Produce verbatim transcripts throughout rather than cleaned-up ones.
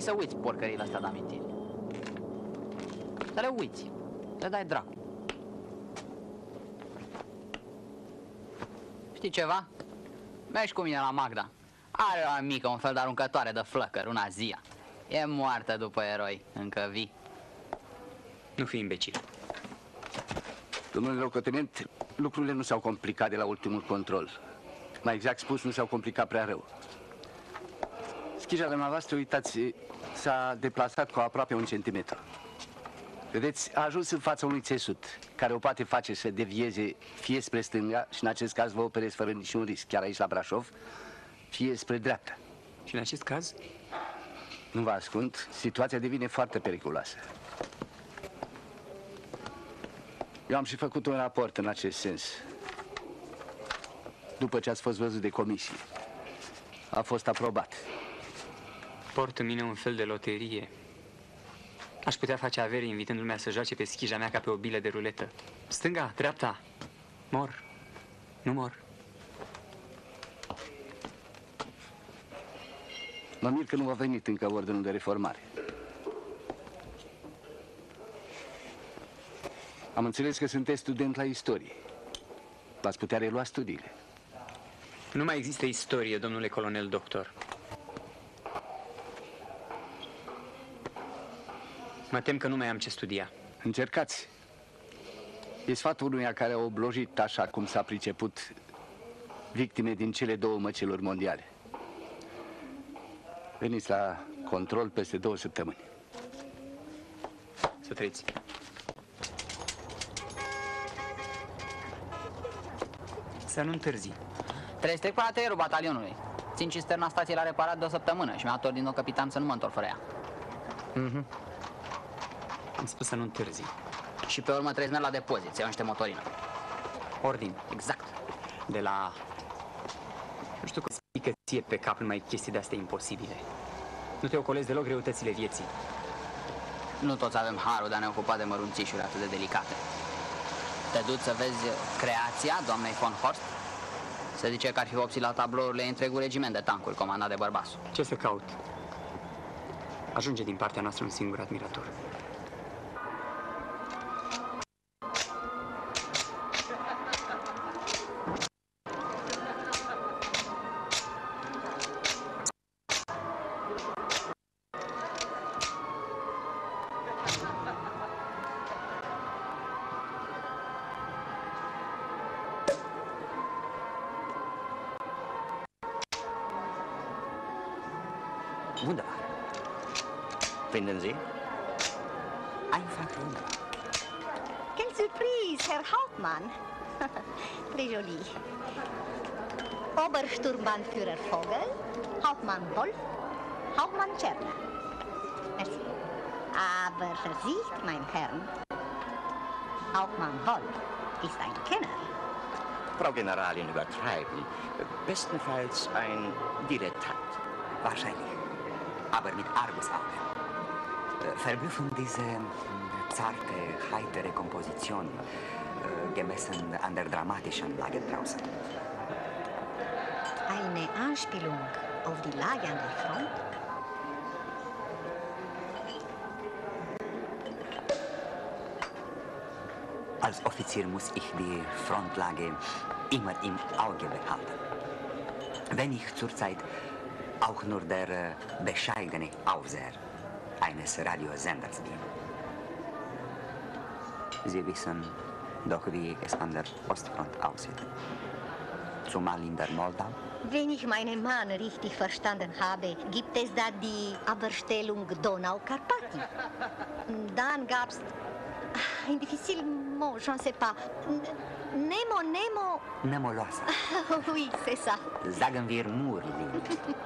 să uiți porcările astea de amintiri. Să le uiți. Le dai dracu. Știi ceva? Mergi cu mine la Magda. Are o mică, un fel de aruncătoare de flăcări, una Zia. E moartă după eroi, încă vii. Nu fi imbecil. Domnule locotenent, lucrurile nu s-au complicat de la ultimul control. Mai exact spus, nu s-au complicat prea rău. Schija dumneavoastră, uitați, s-a deplasat cu aproape un centimetru. Vedeți, a ajuns în fața unui țesut, care o poate face să devieze fie spre stânga, și în acest caz vă operez fără niciun risc, chiar aici la Brașov, fie spre dreapta. Și în acest caz? Nu vă ascund, situația devine foarte periculoasă. Eu am și făcut un raport în acest sens. După ce ați fost văzut de comisie. A fost aprobat. Port în mine un fel de loterie. Aș putea face avere invitând lumea să joace pe schija mea ca pe o bilă de ruletă. Stânga, dreapta. Mor. Nu mor. Mă mir că nu a venit încă ordinul de reformare. Am înțeles că sunteți student la istorie. V-ați putea relua studiile. Nu mai există istorie, domnule colonel doctor. Mă tem că nu mai am ce studia. Încercați. E sfatul unuia care a oblojit, așa cum s-a priceput, victime din cele două măceluri mondiale. Veniți la control peste două săptămâni. Să trăiți. Să nu întârzi. Trebuie să trec până la teierul batalionului. Țin cisterna stației la reparat de o săptămână și mi-a dat ordin o capitan să nu mă întorc fără ea. Mhm. Am spus să nu întârzi. Și pe urmă trebuie să merg la depozit, să iau niște motorină. Ordin. Exact. De la... Nu știu cum să pică ție pe cap numai chestii de-astea imposibile. Nu te ocolezi deloc greutățile vieții. Nu toți avem harul de a ne ocupa de mărunțișuri atât de delicate. Te duci să vezi creația doamnei von Horst? Se zice că ar fi vopsit la tablourile întregul regiment de tancuri comandat de Bărbasu. Ce să caut? Ajunge din partea noastră un singur admirator. Wunderbar. Finden Sie? Einfach wunderbar. Quelle surprise, Herr Hauptmann. Très joli. Obersturmbannführer Vogel, Hauptmann Wolf, Hauptmann Czerner. Merci. Aber Vorsicht, mein Herrn. Hauptmann Wolf ist ein Kenner. Frau Generalin, übertreiben. Bestenfalls ein Dilettant. Wahrscheinlich. Aber mit Argusauge. Verblüffend diese zarte, heitere Komposition, gemessen an der dramatischen Lage draußen. Eine Anspielung auf die Lage an der Front? Als Offizier muss ich die Frontlage immer im Auge behalten. Wenn ich zurzeit auch nur der bescheidene Aufseher eines Radiosenders bin. Sie wissen doch, wie es an der Ostfront aussieht. Zumal in der Moldau. Wenn ich meinen Mann richtig verstanden habe, gibt es da die Abstellung Donau-Karpathi. Dann gab's ein difficile mot, je ne sais pas. Nemo, Nemo... Nemuloasă. Oui, c'est ça. Sagen wir Murlin.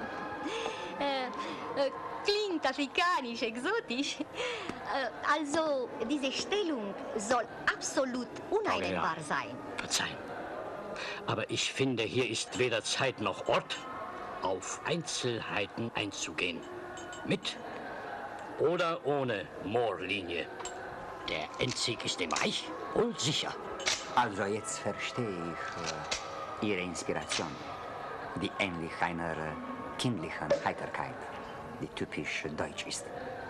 Klingt afrikanisch, exotisch. Also, diese Stellung soll absolut uneinigbar sein. Verzeihen. Aber ich finde, hier ist weder Zeit noch Ort, auf Einzelheiten einzugehen. Mit oder ohne Moorlinie. Der Endsieg ist dem Reich wohl sicher. Also jetzt verstehe ich äh, Ihre Inspiration, die ähnlich einer äh, kindlichen Heiterkeit die typisch deutsch ist.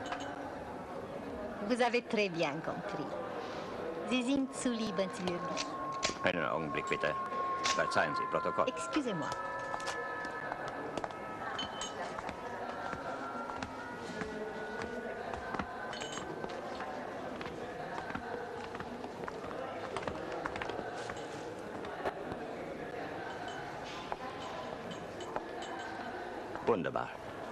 Vous avez très bien compris. Sie sind zu liebenswürdig. Einen Augenblick, bitte. Verzeihen Sie, Protokoll. Excusez-moi. Wunderbar.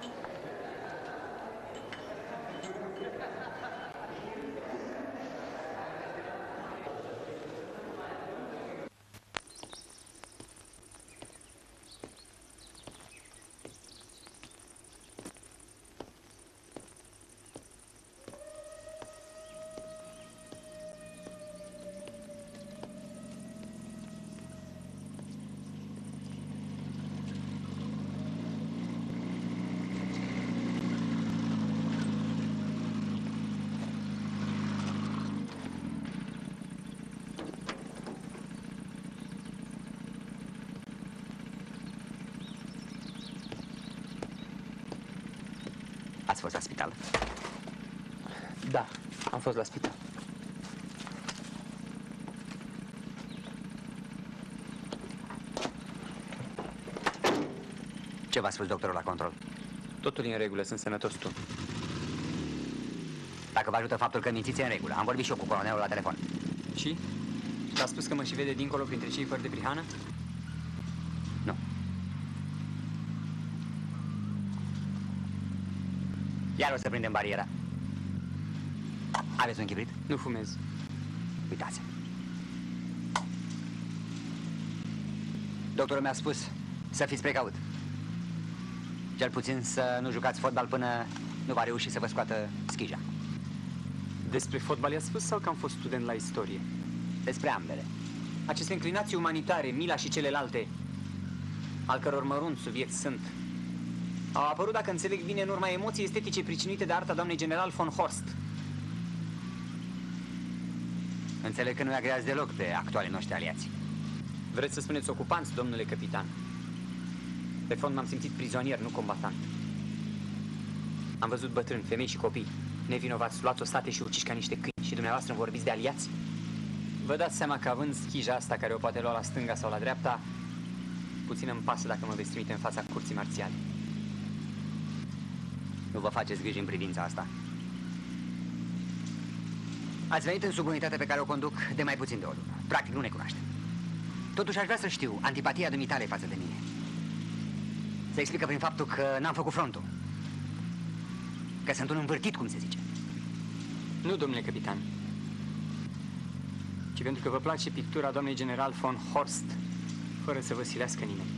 Ați fost la spital? Da, am fost la spital. Ce v-a spus doctorul la control? Totul e în regulă, sunt sănătos tu. Dacă vă ajută faptul că mințiți, e în regulă. Am vorbit și eu cu colonelul la telefon. Și? T-a spus că mă și vede dincolo printre cei fără de prihană? Nu. Iar o să prindem bariera. Aveți un chibrit? Nu fumez. Uitați. Doctorul mi-a spus să fiți precaut. Cel puțin să nu jucați fotbal până nu va reuși să vă scoată schija. Despre fotbal i-a spus sau că am fost student la istorie? Despre ambele. Aceste inclinații umanitare, mila și celelalte, al căror mărunți subiecti sunt, au apărut, dacă înțeleg bine, în urma emoții estetice pricinuite de arta doamnei general von Horst. Înțeleg că nu-i agreați deloc pe actualii noștri aliați. Vreți să spuneți ocupanți, domnule capitan? Pe fond m-am simțit prizonier, nu combatant. Am văzut bătrâni, femei și copii, nevinovați, luați ostate și uciși ca niște câini, și dumneavoastră îmi vorbiți de aliați? Vă dați seama că, având schija asta care o poate lua la stânga sau la dreapta, puțin îmi pasă dacă mă veți trimite în fața curții marțiale. Nu vă faceți griji în privința asta. Ați venit în subunitate pe care o conduc de mai puțin de o lună. Practic nu ne cunoaștem. Totuși aș vrea să știu antipatia dumitale față de mine. Se explică prin faptul că n-am făcut frontul. Că sunt un învârtit, cum se zice. Nu, domnule capitan, ci pentru că vă place pictura doamnei general von Horst, fără să vă silească nimeni.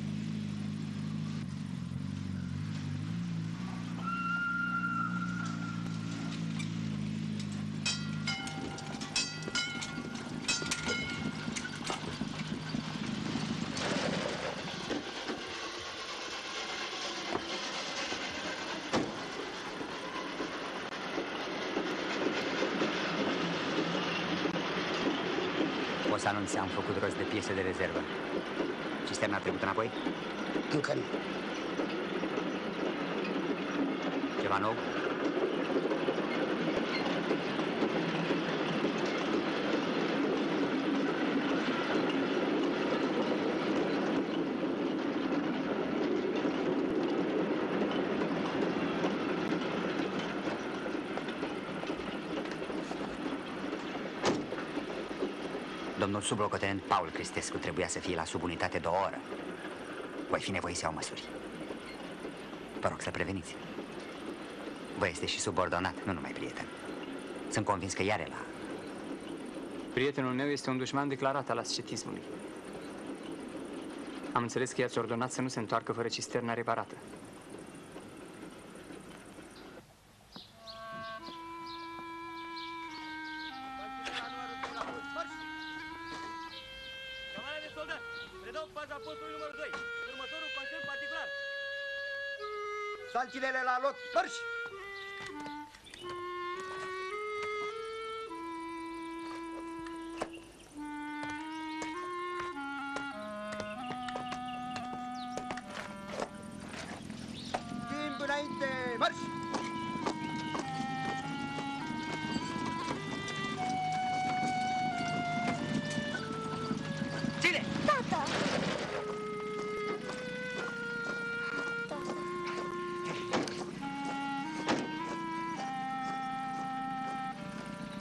O să anunț, am făcut rost de piese de rezervă. Cisterna a trecut înapoi? Încă nu. Ceva nou? Domnul sublocotenent Paul Cristescu trebuia să fie la subunitate de o oră. Voi fi nevoit să iau măsuri. Vă rog să preveniți. Vă este și subordonat, nu numai prieten. Sunt convins că iar la... Prietenul meu este un dușman declarat al ascetismului. Am înțeles că i-ați ordonat să nu se întoarcă fără cisterna reparată. Salcinele la loc, marș! Timp înainte, marș!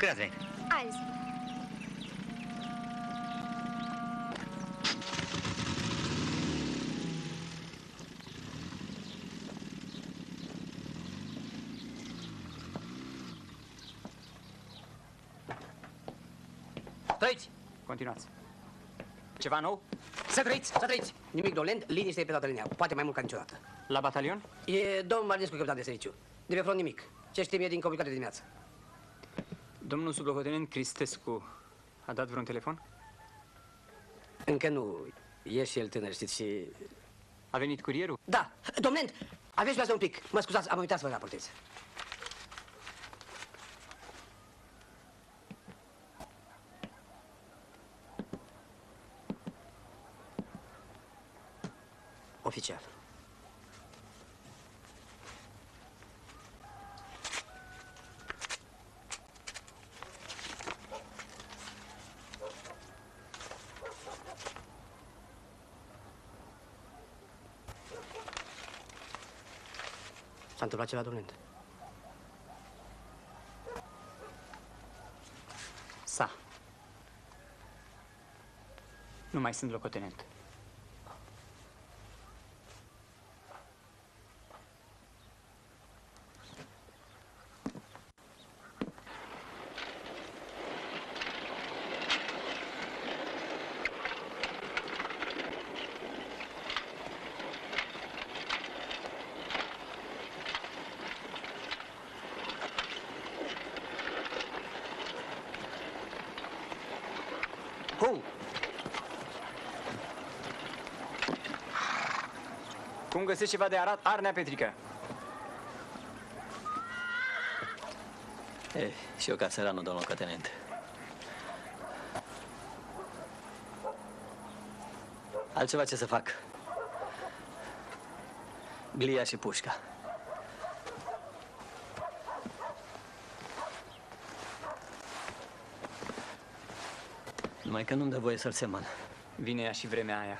Când ați venit? Azi. Trăiți! Continuați. Ceva nou? Să trăiți, să trăiți! Nimic dolent, liniște pe toată linia, poate mai mult ca niciodată. La batalion? E domnul Marinescu, capitan de serviciu. De pe front nimic. Ce știm e din comunicare de dimineață. Domnul sublocotenent Cristescu a dat vreun telefon? Încă nu. E și el tânăr, știți, și... A venit curierul? Da! Domnent! Aveți pe un pic. Mă scuzați, am uitat să vă raportez. Oficial. S-a întâmplat ceva, domnule? Sa. Nu mai sunt locotenent. Cum? Cum găsești ceva de arat, Arnea Petrică? Eh, și eu ca țăranul, domnul locotenent. Altceva ce să fac? Glia și pușca. Numai că nu-mi dă voie să-l semăn. Vine ea și vremea aia.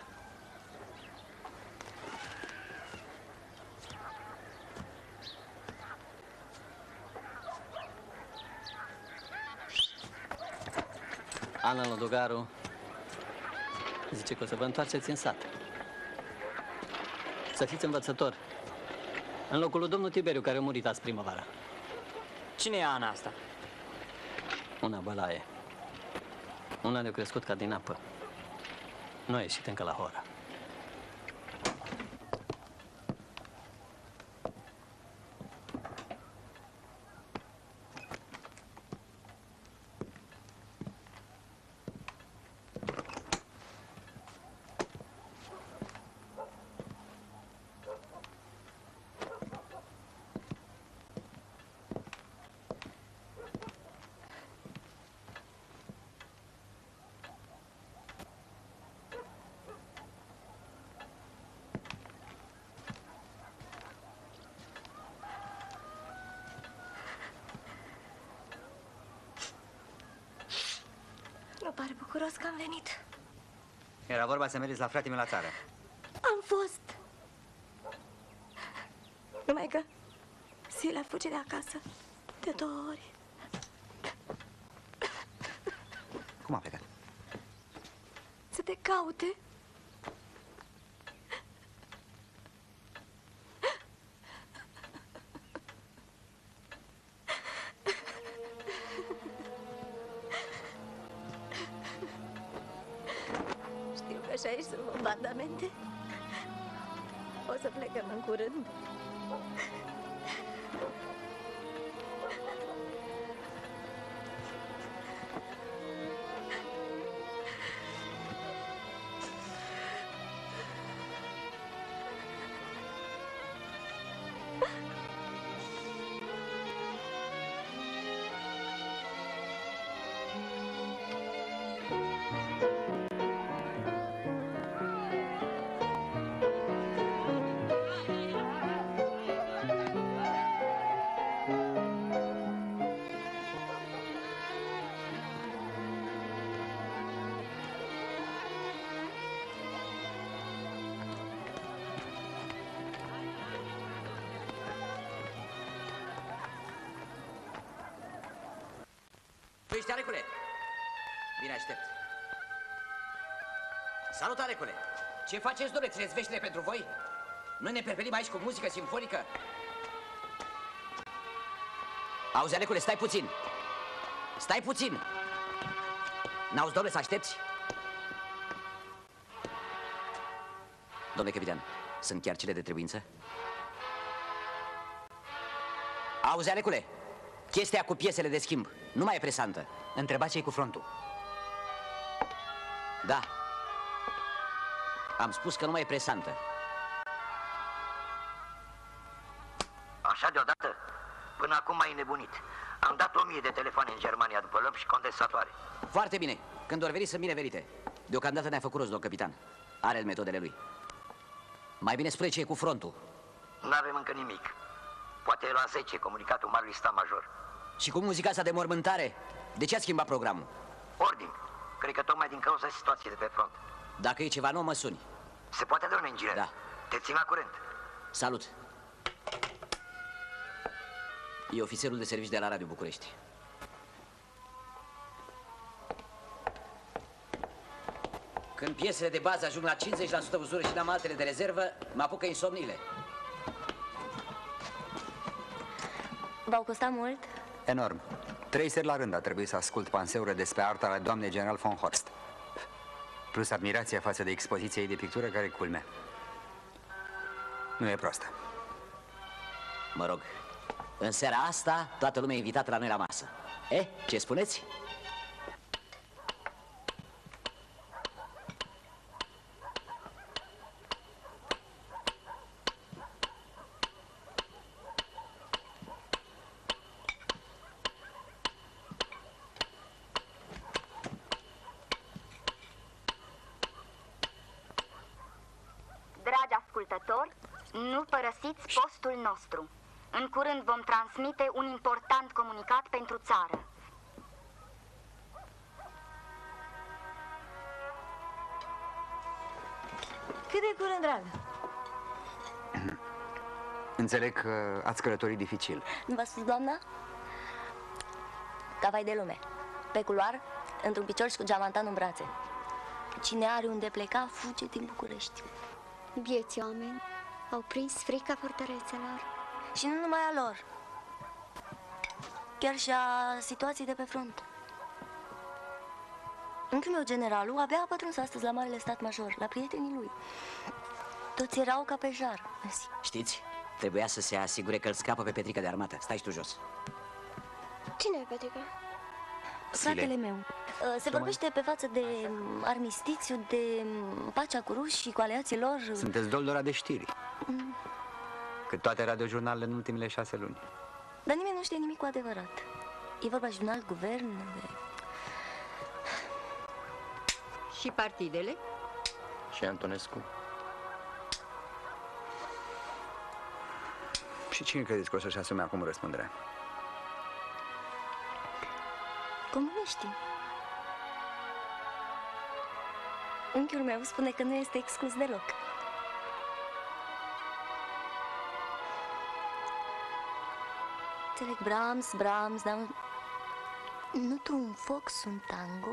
Ana Lodogaru zice că o să vă întoarceți în sat. Să fiți învățător. În locul lui domnul Tiberiu, care a murit azi primăvara. Cine e Ana asta? Una bălaie. Una de-a crescut ca din apă. Nu a ieșit încă la hora. Nu pare bucuros că am venit. Era vorba să mergeți la fratele meu la țară. Am fost. Numai că Sila fuge de acasă de două ori. Cum a plecat? Să te caute. Știu că și aici sunt bombardamente. O să plecăm în curând. Găzduiește, Arecule? Bine, aștept. Salut, Arecule! Ce faceți, domnule? Țineți veștile pentru voi? Noi ne perpelim aici cu muzică simfonică? Auzi, Arecule, stai puțin! Stai puțin! N-auzi, domnule, să aștepți? Domnule capitan, sunt chiar cele de trebuință? Auzi, Alecule, chestia cu piesele de schimb nu mai e presantă. Întrebați-i cu frontul. Da. Am spus că nu mai e presantă. Așa deodată? Până acum m-ai nebunit. Am dat o mie de telefoane în Germania după lămpi și condensatoare. Foarte bine. Când or veni, sunt bine venite. Deocamdată ne-a făcut rost, domn capitan. Are metodele lui. Mai bine spune ce e cu frontul. N-avem încă nimic. Poate la zece, comunicatul marului stat major. Și cu muzica asta de mormântare? De ce a schimbat programul? Ordin. Cred că tocmai din cauza situației de pe front. Dacă e ceva nou, mă suni. Se poate, domnule inginer? Da. Te țin la curent. Salut. E ofițerul de serviciu de la Radio București. Când piesele de bază ajung la cincizeci la sută uzură și n-am altele de rezervă, mă apucă insomniile. V-au costat mult? Enorm. Trei seri la rând a trebuit să ascult panseură despre arta la doamnei general von Horst. Plus admirația față de expoziția ei de pictură, care culmea. Nu e proastă. Mă rog, în seara asta toată lumea e invitată la noi la masă. Eh, ce spuneți? Dragi ascultători, nu părăsiți postul nostru. În curând vom transmite un important comunicat pentru țară. Cât de curând, dragă? Înțeleg că ați călătorit dificil. Nu v-a spus doamna? Ca vai de lume. Pe culoar, într-un picior și cu geamantan în brațe. Cine are unde pleca, fuge din București. Bieți oameni au prins frica fortărețelor. Și nu numai a lor, chiar și a situației de pe front. Unchiul meu, generalul, abia a pătruns astăzi la Marele Stat Major, la prietenii lui. Toți erau ca pe jar. Știți, trebuia să se asigure că îl scapă pe Petrica de armată. Stai și tu jos. Cine e Petrica? Fratele meu. Se vorbește pe față de armistițiu, de pacea cu ruși și cu aliații lor. Sunteți doldora de știri. Mm. Cât toate radiojurnalele în ultimele șase luni. Dar nimeni nu știe nimic cu adevărat. E vorba și de un alt guvern. De... Și partidele? Și Antonescu. Și cine credeți că o să-și asume acum răspunderea? Comuniștii. Unchiul meu spune că nu este exclus deloc. Înțeleg, Brahms, Brahms, dar nu tu un fox, un tango?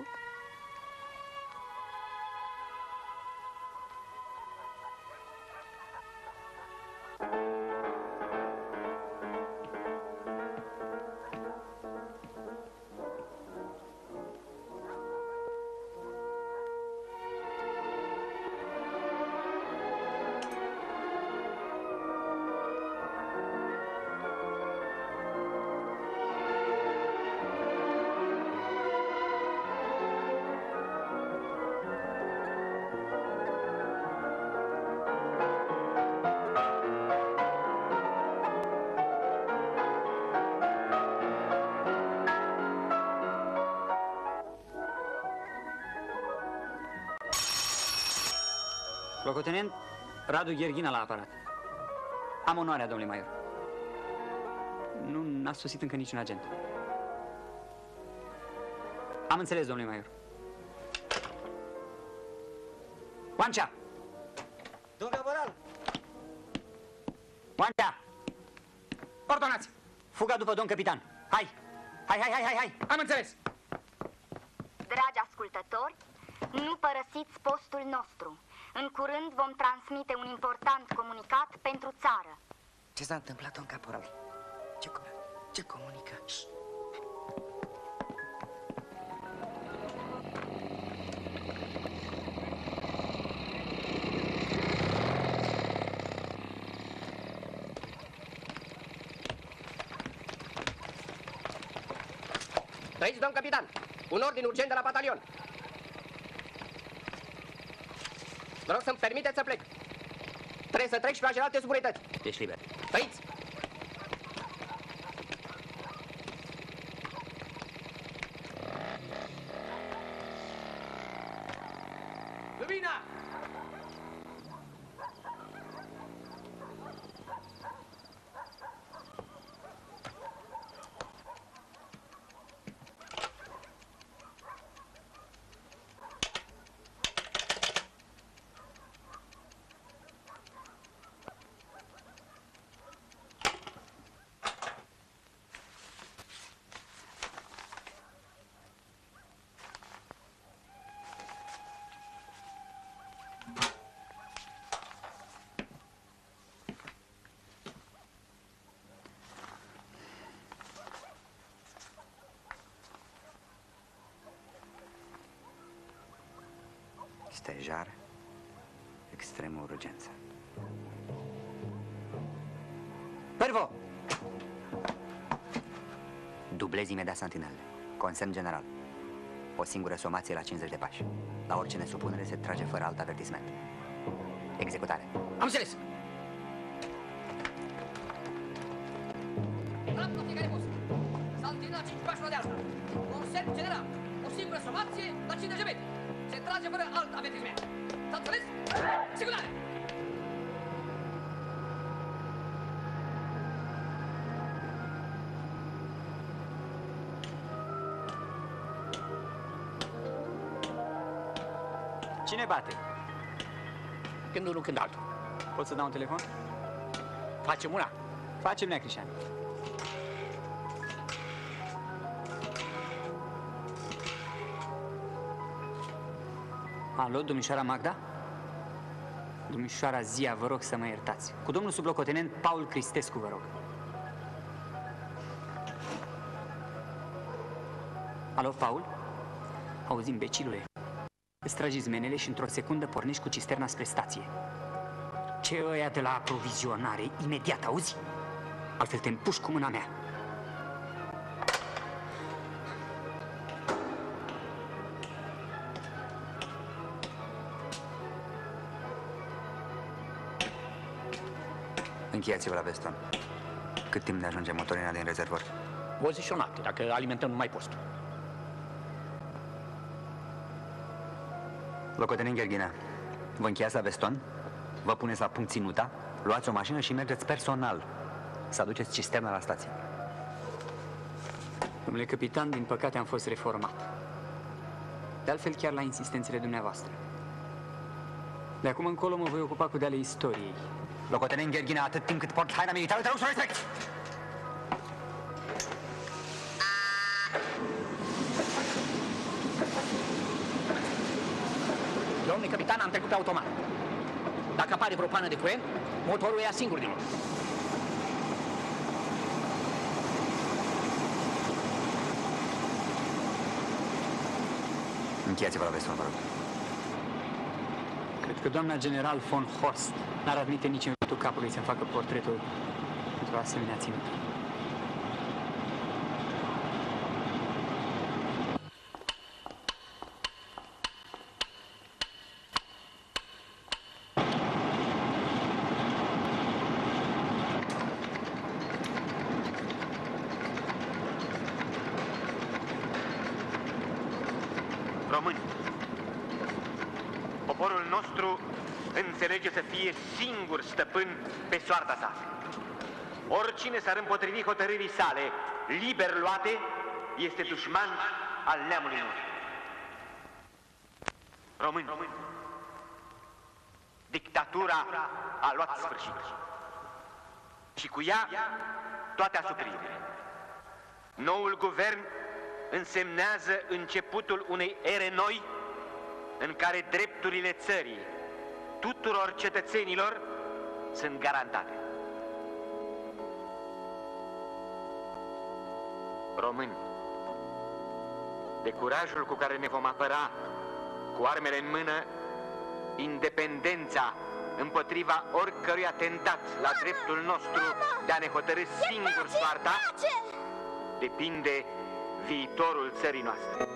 Locotenent Radu Gherghina la aparat. Am onoarea, domnule Maior. Nu n-a sosit încă niciun agent. Am înțeles, domnule Maior. Oancea! Domnule Moral! Oancea! Ordonați! Fuga după domn capitan! Hai! Hai, hai, hai, hai, hai! Am înțeles! ascultători, nu părăsiți postul nostru. În curând vom transmite un important comunicat pentru țară. Ce s-a întâmplat, domn caporal? Ce, ce comunică? Șt. Trăiți, domn capitan! Un ordin urgent de la batalion! Vă rog să-mi permiteți să plec. Trebuie să trec și la celelalte suburități. Ești liber. Trăiți! Lumina! Stejar, extremă urgență. Pervo! Dublezi imediat sentinelele. Consemn general. O singură somație la cincizeci de pași. La orice nesupunere se trage fără alt avertisment. Executare. Am înțeles! Rampa fiecare post. Santinel la cinci pași la deasma. Consemn general. O singură somație la cincizeci de metri. Se trage fără alt avertisment. S-a înțeles? Sigurare! Cine bate? Când unul, când altul. Pot să dau un telefon? Facem una. Facem, Nea Crișan. Alo, domnișoara Magda? Domnișoara Zia, vă rog să mă iertați. Cu domnul sublocotenent Paul Cristescu, vă rog. Alo, Paul? Auzi, imbecilule. Îți tragi zmenele și într-o secundă pornești cu cisterna spre stație. Ce ăia de la aprovizionare, imediat, auzi? Altfel te împuși cu mâna mea. Încheiați-vă la Veston. Cât timp ne ajunge motorina din rezervor? O zi și o noapte, dacă alimentăm numai postul. Locotenent Gherghina, vă încheiați la Veston, vă puneți la punct ținuta, luați o mașină și mergeți personal să aduceți cisterna la stație. Domnule capitan, din păcate am fost reformat. De altfel, chiar la insistențele dumneavoastră. De acum încolo mă voi ocupa cu de-ale istoriei. Locotenent Gherghina, atât timp cât port haina militară, te rog să o respecti! Domnule capitan, am trecut pe automat. Dacă apare vreo pană de curent, motorul ia singur din loc. Încheiați-vă la Veston, vă rog. Cred că doamna general von Horst n-ar admite nici în vârtul capului să-mi facă portretul într-o asemenea ținută. Români, poporul nostru înțelege să fie singur stăpân pe soarta sa. Oricine s-ar împotrivi hotărârii sale, liber luate, este dușman al neamului nostru. Români, dictatura a luat sfârșit și cu ea toate asupririle. Noul guvern însemnează începutul unei ere noi în care drepturile țării tuturor cetățenilor sunt garantate. Români, de curajul cu care ne vom apăra cu armele în mână independența împotriva oricărui atentat la dreptul nostru de a ne hotărî singur soarta, depinde viitorul țării noastre.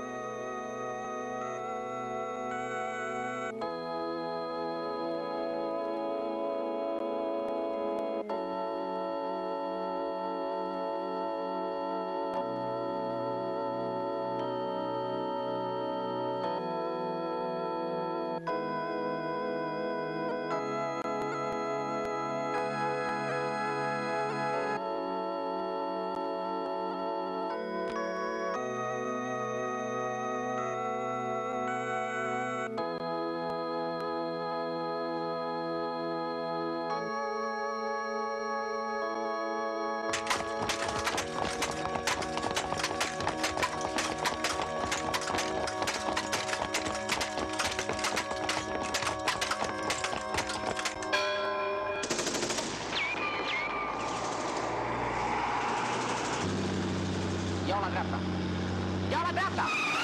Iau la dreapta! Iau la dreapta!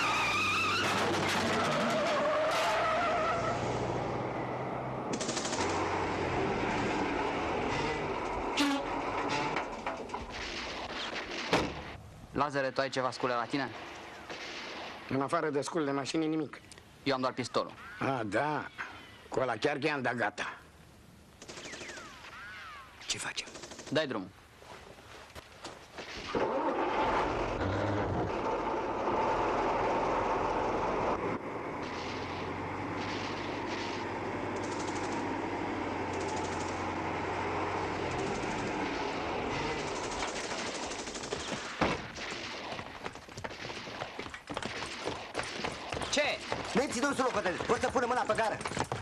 Lazare, tu ai ceva scule la tine? În afară de scule de mașini, nimic. Eu am doar pistolul. Ah, da. Cu ăla chiar că i-am dat gata. Ce facem? Dai drumul. Ce? Menții dânsul locotenent. Poți să pune mâna pe gară.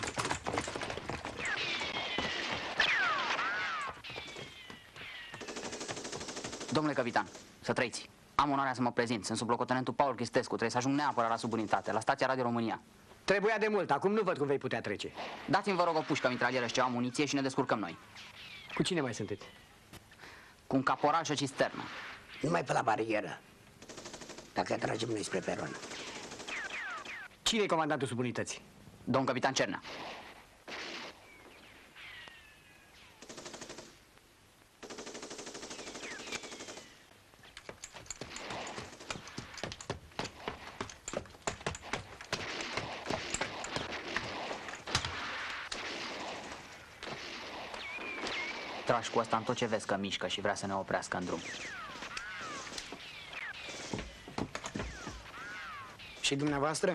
Domnule capitan, să trăiți. Am onoarea să mă prezint. Sunt sublocotenentul Paul Chistescu. Trebuie să ajung neapărat la subunitate, la stația Radio România. Trebuia de mult. Acum nu văd cum vei putea trece. Dați-mi, vă rog, o pușcă mitralieră și ceva muniție și ne descurcăm noi. Cu cine mai sunteți? Cu un caporal și o cisternă. Numai pe la barieră. Dacă tragem noi spre peron. Cine e comandantul subunității? Domn capitan Cernea. Tragi cu asta în tot ce vezi că mișcă și vrea să ne oprească în drum. Și dumneavoastră?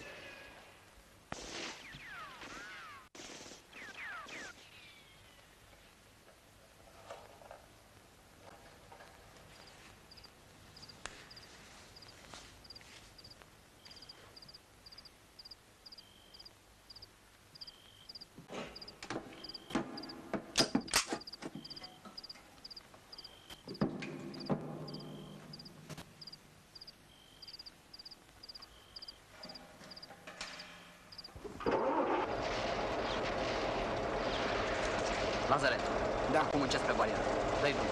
Lazare, da, acum încet spre barieră. Dă-i drum.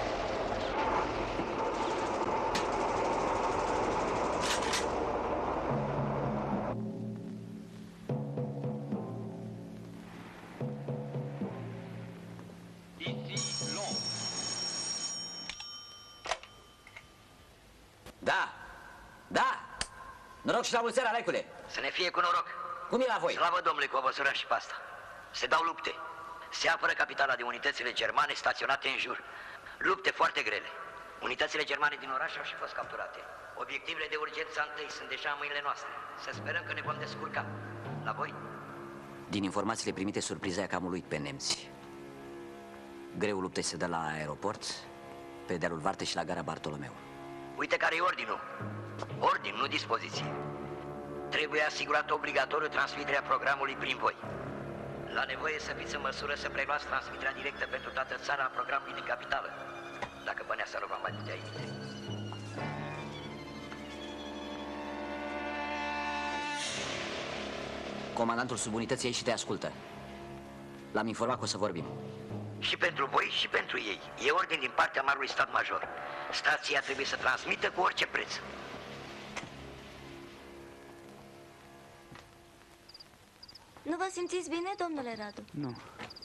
Da, da. Noroc și la mulți ani, Alecule. Să ne fie cu noroc. Cum e la voi? Slavă Domnului, că o văzurăm și pe asta. Se dau lupte. Se apără capitala de unitățile germane staționate în jur. Lupte foarte grele. Unitățile germane din oraș au și fost capturate. Obiectivele de urgență întâi sunt deja în mâinile noastre. Să sperăm că ne vom descurca. La voi? Din informațiile primite, surpriza e că am uluit pe nemți. Greul luptei se dă la aeroport, pe dealul Varte și la gara Bartolomeu. Uite care e ordinul. Ordin, nu dispoziție. Trebuie asigurat obligatoriu transmiterea programului prin voi. La nevoie să fiți în măsură să preluați transmiterea directă pentru toată țara a programului din capitală. Dacă Băneasa nu va mai putea emite. Comandantul subunității aici și te ascultă. L-am informat că o să vorbim. Și pentru voi și pentru ei. E ordin din partea Marului Stat Major. Stația trebuie să transmită cu orice preț. Nu vă simțiți bine, domnule Radu? Nu.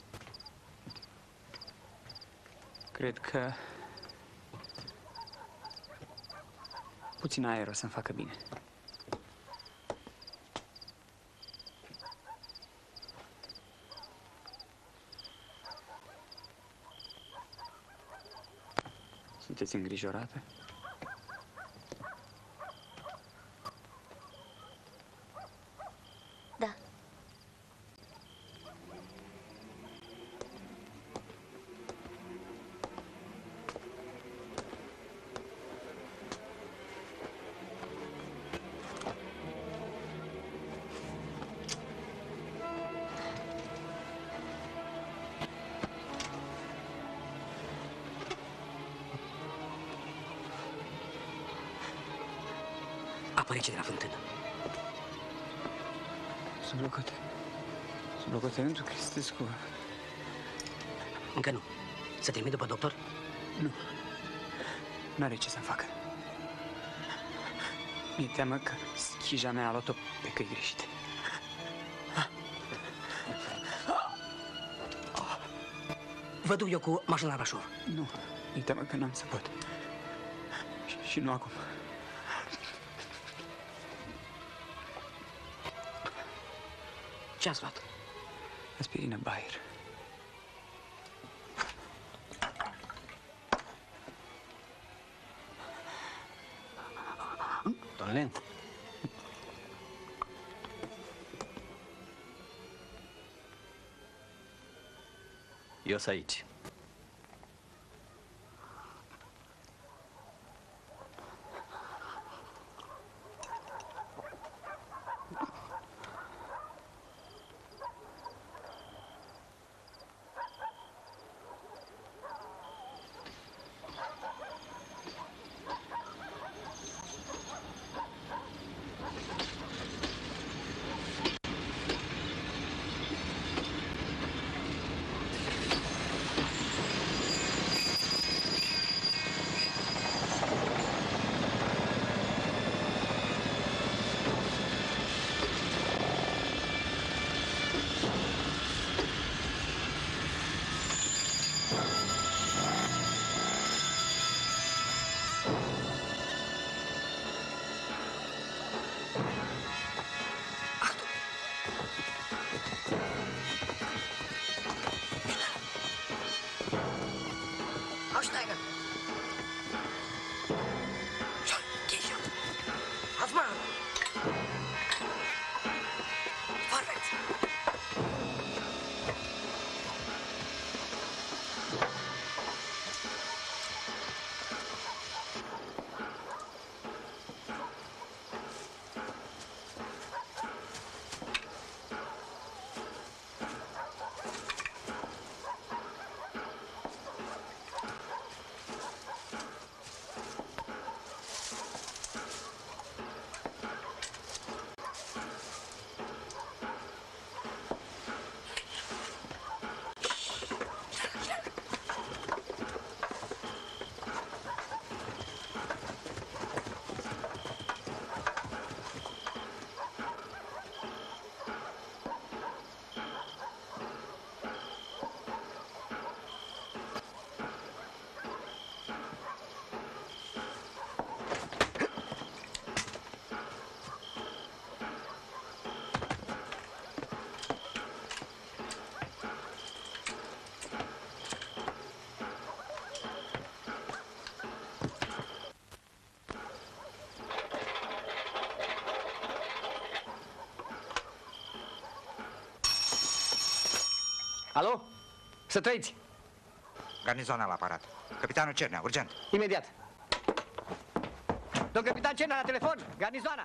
Cred că puțin aer o să-mi facă bine. Sunteți îngrijorată? Da. Apă rece de la fântână. Sunt blocote. Sunt blocotenentul Cristescu. Încă nu. Să trimit după doctor? Nu. N-are ce să-mi facă. Mi-e teamă că schija mea a luat-o pe căi greșite. Vă duc eu cu mașina la Brașov. Nu. Mi-e teamă că n-am să pot. Și, și nu acum. Ce ați luat? Aspirină Bayer. Domnule? Eu sunt aici. Aussteigen! Schon, geh schon! Aufmachen! Vorwärts! Alo? Să trăiți! Garnizoana la aparat. Capitanul Cernea, urgent. Imediat. Domn capitan Cernea la telefon! Garnizoana!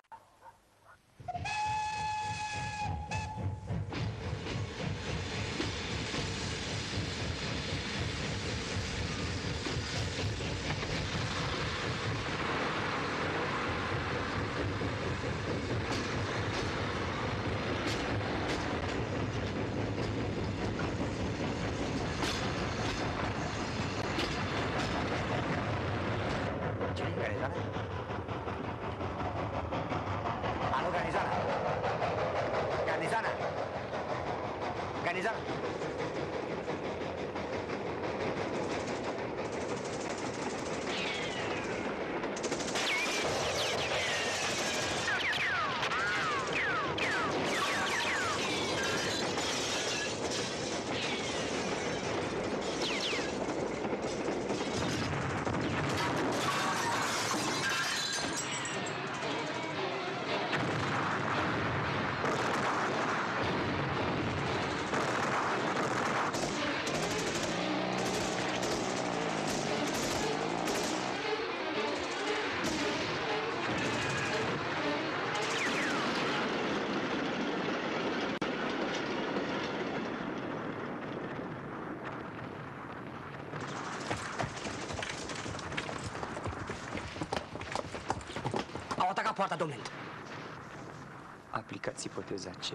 Au atacat poarta, domnule. Aplicați ipoteza C.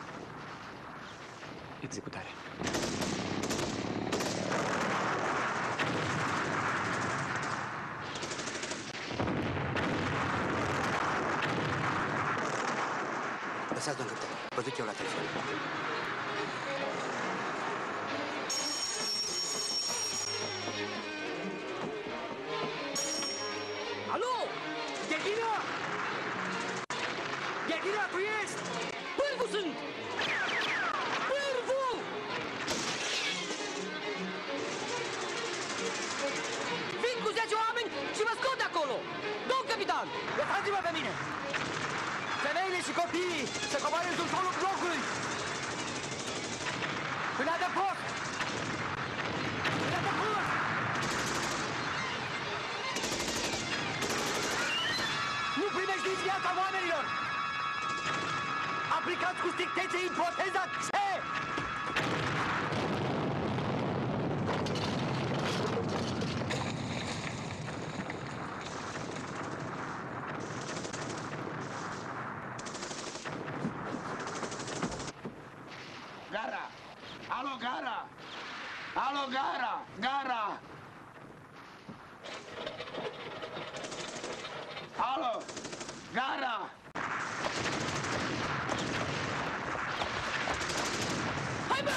Executare. Lăsați, domnul capitан. Vă duc eu la telefon. Alo! Gheghina! Gheghina, tu ești? Pârvu sunt! Pârvu! Vin cu zece oameni și vă scot de acolo! Domn capitan, lăsați-mă pe mine! Femeile și copiii să coboare în subsolul blocului! În adăpost! În adăpost! Nu primești nici viața oamenilor! Aplicați cu strictețe ipoteza C! Gara! Alo, gara! Alo, gara! Gara! Alo! Gara! Hai, bă!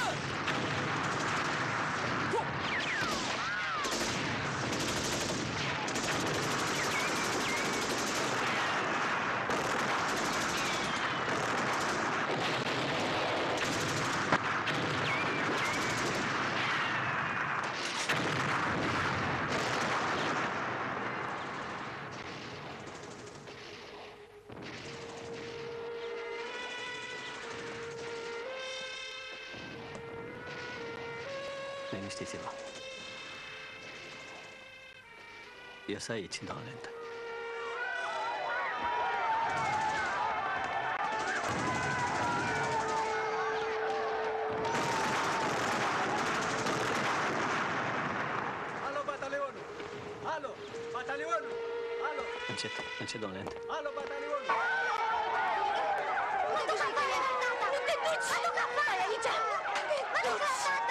Liniștiți-vă. Ies aici, domnule. Alo, batalionul! Alo, batalionul! Alo! Încet, încet, domnule. Alo, batalionul! Nu te duci! Nu te duci! Adu-ca afară aici! Adu-ca fata!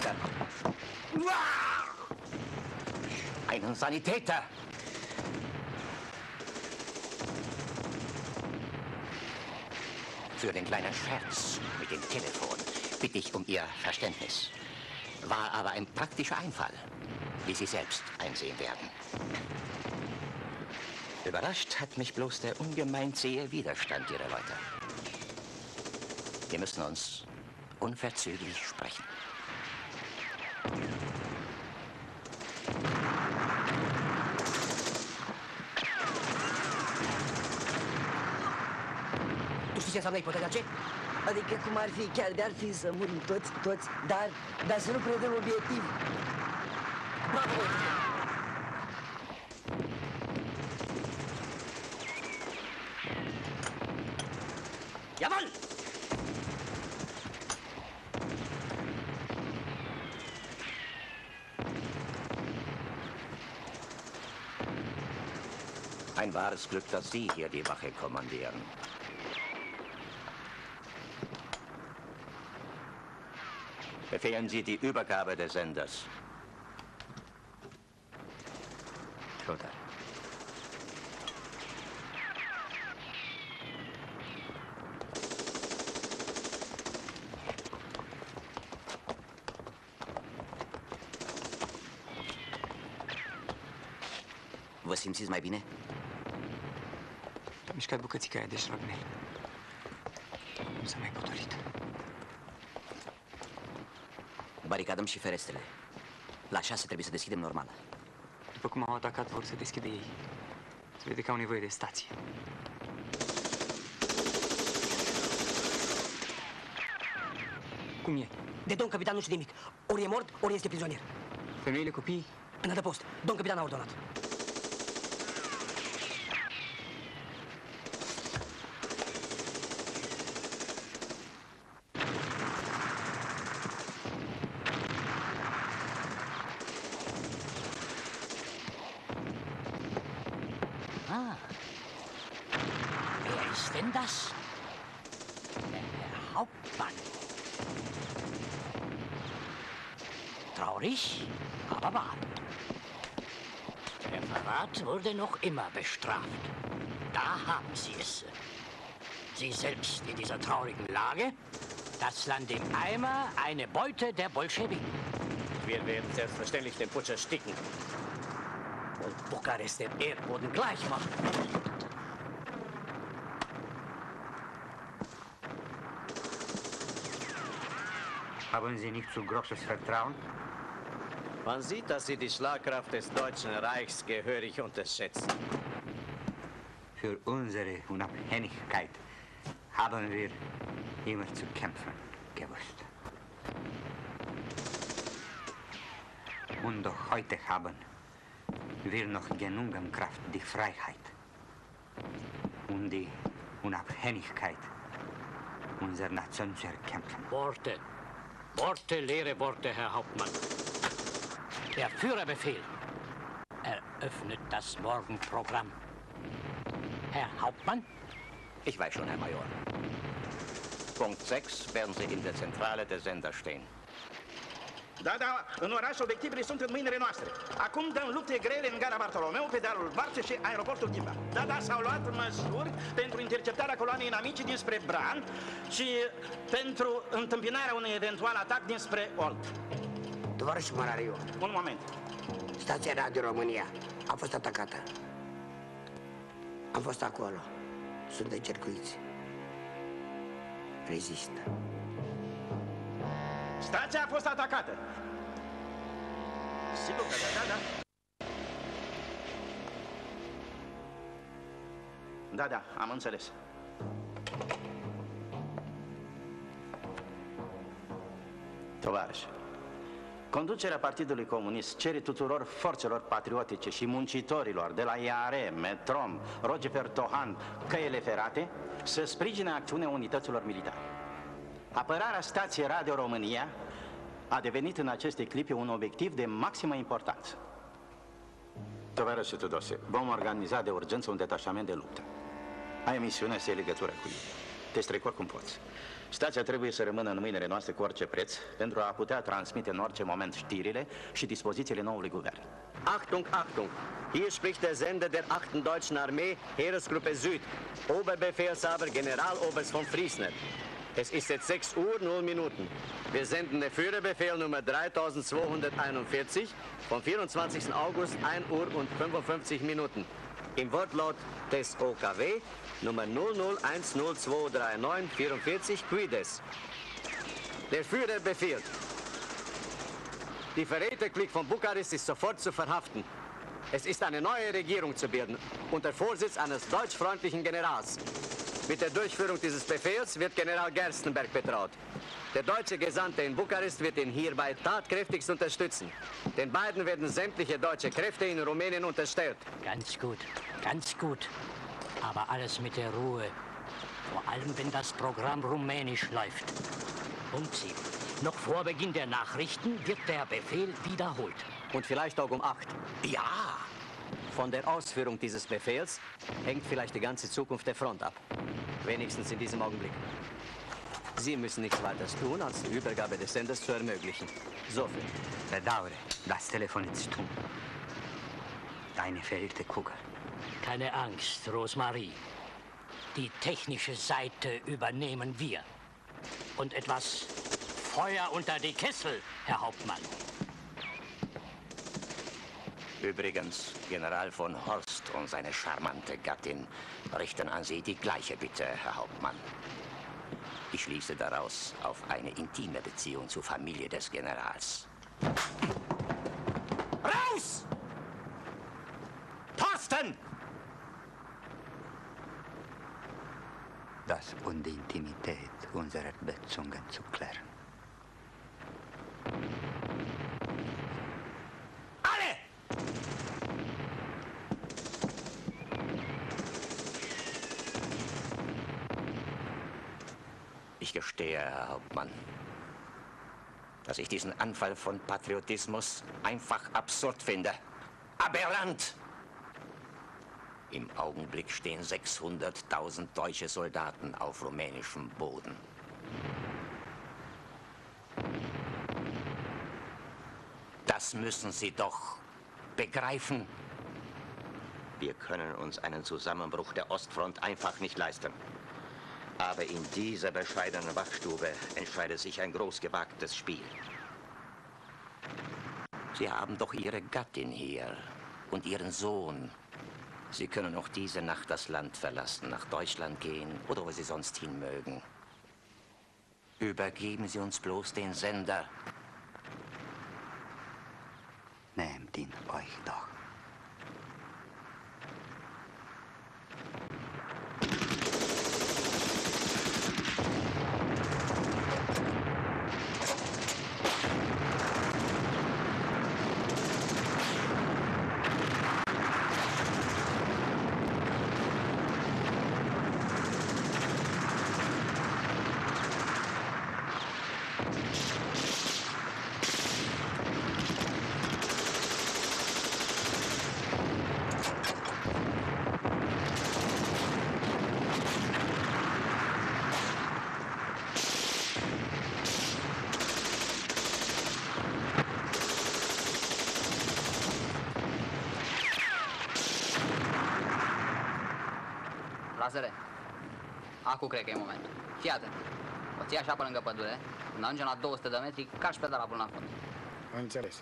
Sanitäter! Einen Sanitäter! Für den kleinen Scherz mit dem Telefon bitte ich um Ihr Verständnis. War aber ein praktischer Einfall, wie Sie selbst einsehen werden. Überrascht hat mich bloß der ungemein zähe Widerstand Ihrer Leute. Wir müssen uns unverzüglich sprechen. Tu știi ce înseamnă ipoteca ce? Adică cum ar fi, chiar de-ar fi să murim toți, toți, dar, dar să nu predăm obiectiv. Bravo! Jawohl! Ein wahres Glück, dass Sie hier die Wache kommandieren. Befehlen Sie die Übergabe des Senders. Lothar. Vă simțiți mai bine? A mișcat bucățica aia de șrapnel. Nu s-a mai potolit. Baricadăm și ferestrele. La șase trebuie să deschidem normal. După cum au atacat, vor să deschidă ei. Se vede că au nevoie de stație. Cum e? De domn capitan nu știu nimic. Ori e mort, ori este prizonier. Femeile, copii? În adăpost. Domn capitan a ordonat. Ah. Wer ist denn das? Der Herr Hauptmann. Traurig, aber wahr. Der Verrat wurde noch immer bestraft. Da haben Sie es. Sie selbst in dieser traurigen Lage, das Land im Eimer, eine Beute der Bolschewiken. Wir werden selbstverständlich den Putsch ersticken und Bukarest den Erdboden gleich machen. Haben Sie nicht zu großes Vertrauen? Man sieht, dass Sie die Schlagkraft des Deutschen Reichs gehörig unterschätzen. Für unsere Unabhängigkeit haben wir immer zu kämpfen gewusst. Und doch heute haben wir noch genügend Kraft, die Freiheit und die Unabhängigkeit unserer Nation zu erkämpfen. Worte. Worte, leere Worte, Herr Hauptmann. Der Führerbefehl eröffnet das Morgenprogramm. Herr Hauptmann? Ich weiß schon, Herr Major. Punkt sechs werden Sie in der Zentrale des Senders stehen. Da, da, în oraș obiectivele sunt în mâinile noastre. Acum dăm lupte grele în gara Bartolomeu, pe dealul Varce și aeroportul Ghimba. Da, da, s-au luat măsuri pentru interceptarea coloanei inamice dinspre Bran și pentru întâmpinarea unui eventual atac dinspre Olt. Tovarăș Marariu. Un moment. Stația Radio România a fost atacată. Am fost acolo. Sunt încercuiți. Rezistă. Stația a fost atacată. Sigur că da, da, da. Da, da, am înțeles. Tovarăș, conducerea Partidului Comunist cere tuturor forțelor patriotice și muncitorilor de la I A R, Metrom, Rogefer Tohan, căile ferate să sprijine acțiunea unităților militare. Apărarea stației Radio România a devenit în aceste clipe un obiectiv de maximă importanță. Tovarășe Tudose, vom organiza de urgență un detașament de luptă. Ai misiune să iei legătură cu ei. Te stric oricum poți. Stația trebuie să rămână în mâinile noastre cu orice preț pentru a putea transmite în orice moment știrile și dispozițiile noului guvern. Achtung, Achtung! Hier spricht der Sender der achten Deutschen Armee, Heeresgruppe Süd, Oberbefehlshaber Generaloberst von Friesner. Es ist jetzt sechs Uhr null Minuten. Wir senden den Führerbefehl Nummer dreitausendzweihunderteinundvierzig vom vierundzwanzigsten August ein Uhr und fünfundfünfzig Minuten. Im Wortlaut des O K W Nummer null null eins null zwei drei neun vierundvierzig Quides. Der Führer befiehlt. Die Verräterklick von Bukarest ist sofort zu verhaften. Es ist eine neue Regierung zu bilden, unter Vorsitz eines deutschfreundlichen Generals. Mit der Durchführung dieses Befehls wird General Gerstenberg betraut. Der deutsche Gesandte in Bukarest wird ihn hierbei tatkräftigst unterstützen. Den beiden werden sämtliche deutsche Kräfte in Rumänien unterstellt. Ganz gut, ganz gut. Aber alles mit der Ruhe. Vor allem, wenn das Programm rumänisch läuft. Und Sie, noch vor Beginn der Nachrichten wird der Befehl wiederholt. Und vielleicht auch um acht. Ja! Von der Ausführung dieses Befehls hängt vielleicht die ganze Zukunft der Front ab. Wenigstens in diesem Augenblick. Sie müssen nichts weiteres tun, als die Übergabe des Senders zu ermöglichen. So viel. Bedaure, das Telefon ist stumm. Deine verirrte Kugel. Keine Angst, Rosemarie. Die technische Seite übernehmen wir. Und etwas Feuer unter die Kessel, Herr Hauptmann. Übrigens, General von Horst und seine charmante Gattin richten an Sie die gleiche Bitte, Herr Hauptmann. Ich schließe daraus auf eine intime Beziehung zur Familie des Generals. Raus! Thorsten! Das und die Intimität unserer Beziehungen zu klären. Alle! Ich gestehe, Herr Hauptmann, dass ich diesen Anfall von Patriotismus einfach absurd finde. Aberrant! Im Augenblick stehen sechshunderttausend deutsche Soldaten auf rumänischem Boden. Das müssen Sie doch begreifen. Wir können uns einen Zusammenbruch der Ostfront einfach nicht leisten. Aber in dieser bescheidenen Wachstube entscheidet sich ein großgewagtes Spiel. Sie haben doch Ihre Gattin hier und Ihren Sohn. Sie können noch diese Nacht das Land verlassen, nach Deutschland gehen oder wo Sie sonst hin mögen. Übergeben Sie uns bloß den Sender. Nehmt ihn euch doch. Lazare, acum cred că e momentul. Fii atent. O ții așa pe lângă pădure, când ajungem la două sute de metri, cași pedala până la fund. Înțeles.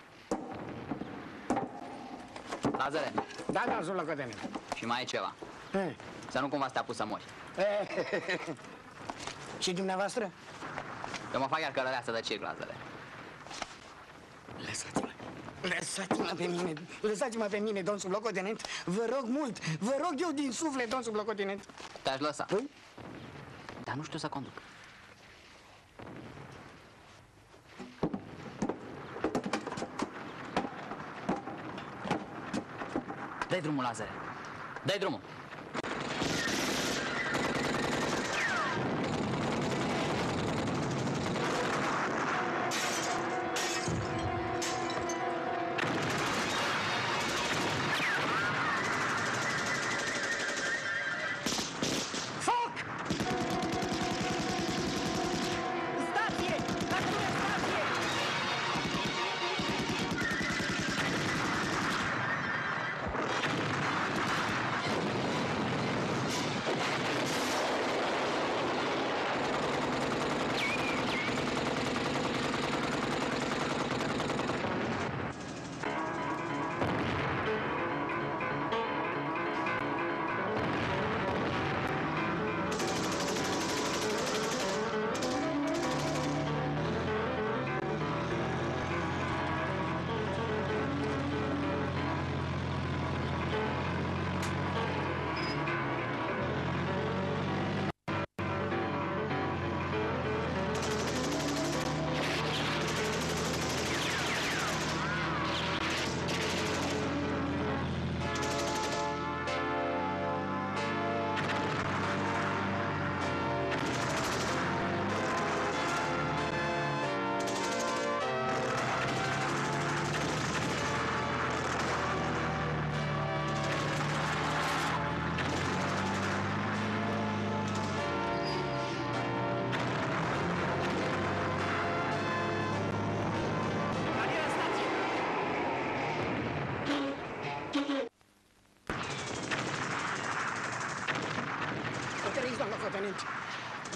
Lazare. Da, da, sunt locotenent. Și mai e ceva. E? Să nu cumva să te apuci să mori. E? Și dumneavoastră? Eu mă fac iar călăreață de circ, Lazare. Lăsați-mă. Lăsați-mă pe mine, lăsați-mă pe mine, domn sublocotenent. Vă rog mult, vă rog eu din suflet, domn sublocotenent. Te-aș lăsa. Păi? Dar nu știu să conduc. Dă-i drumul, Lazare. Dă-i drumul. Foc!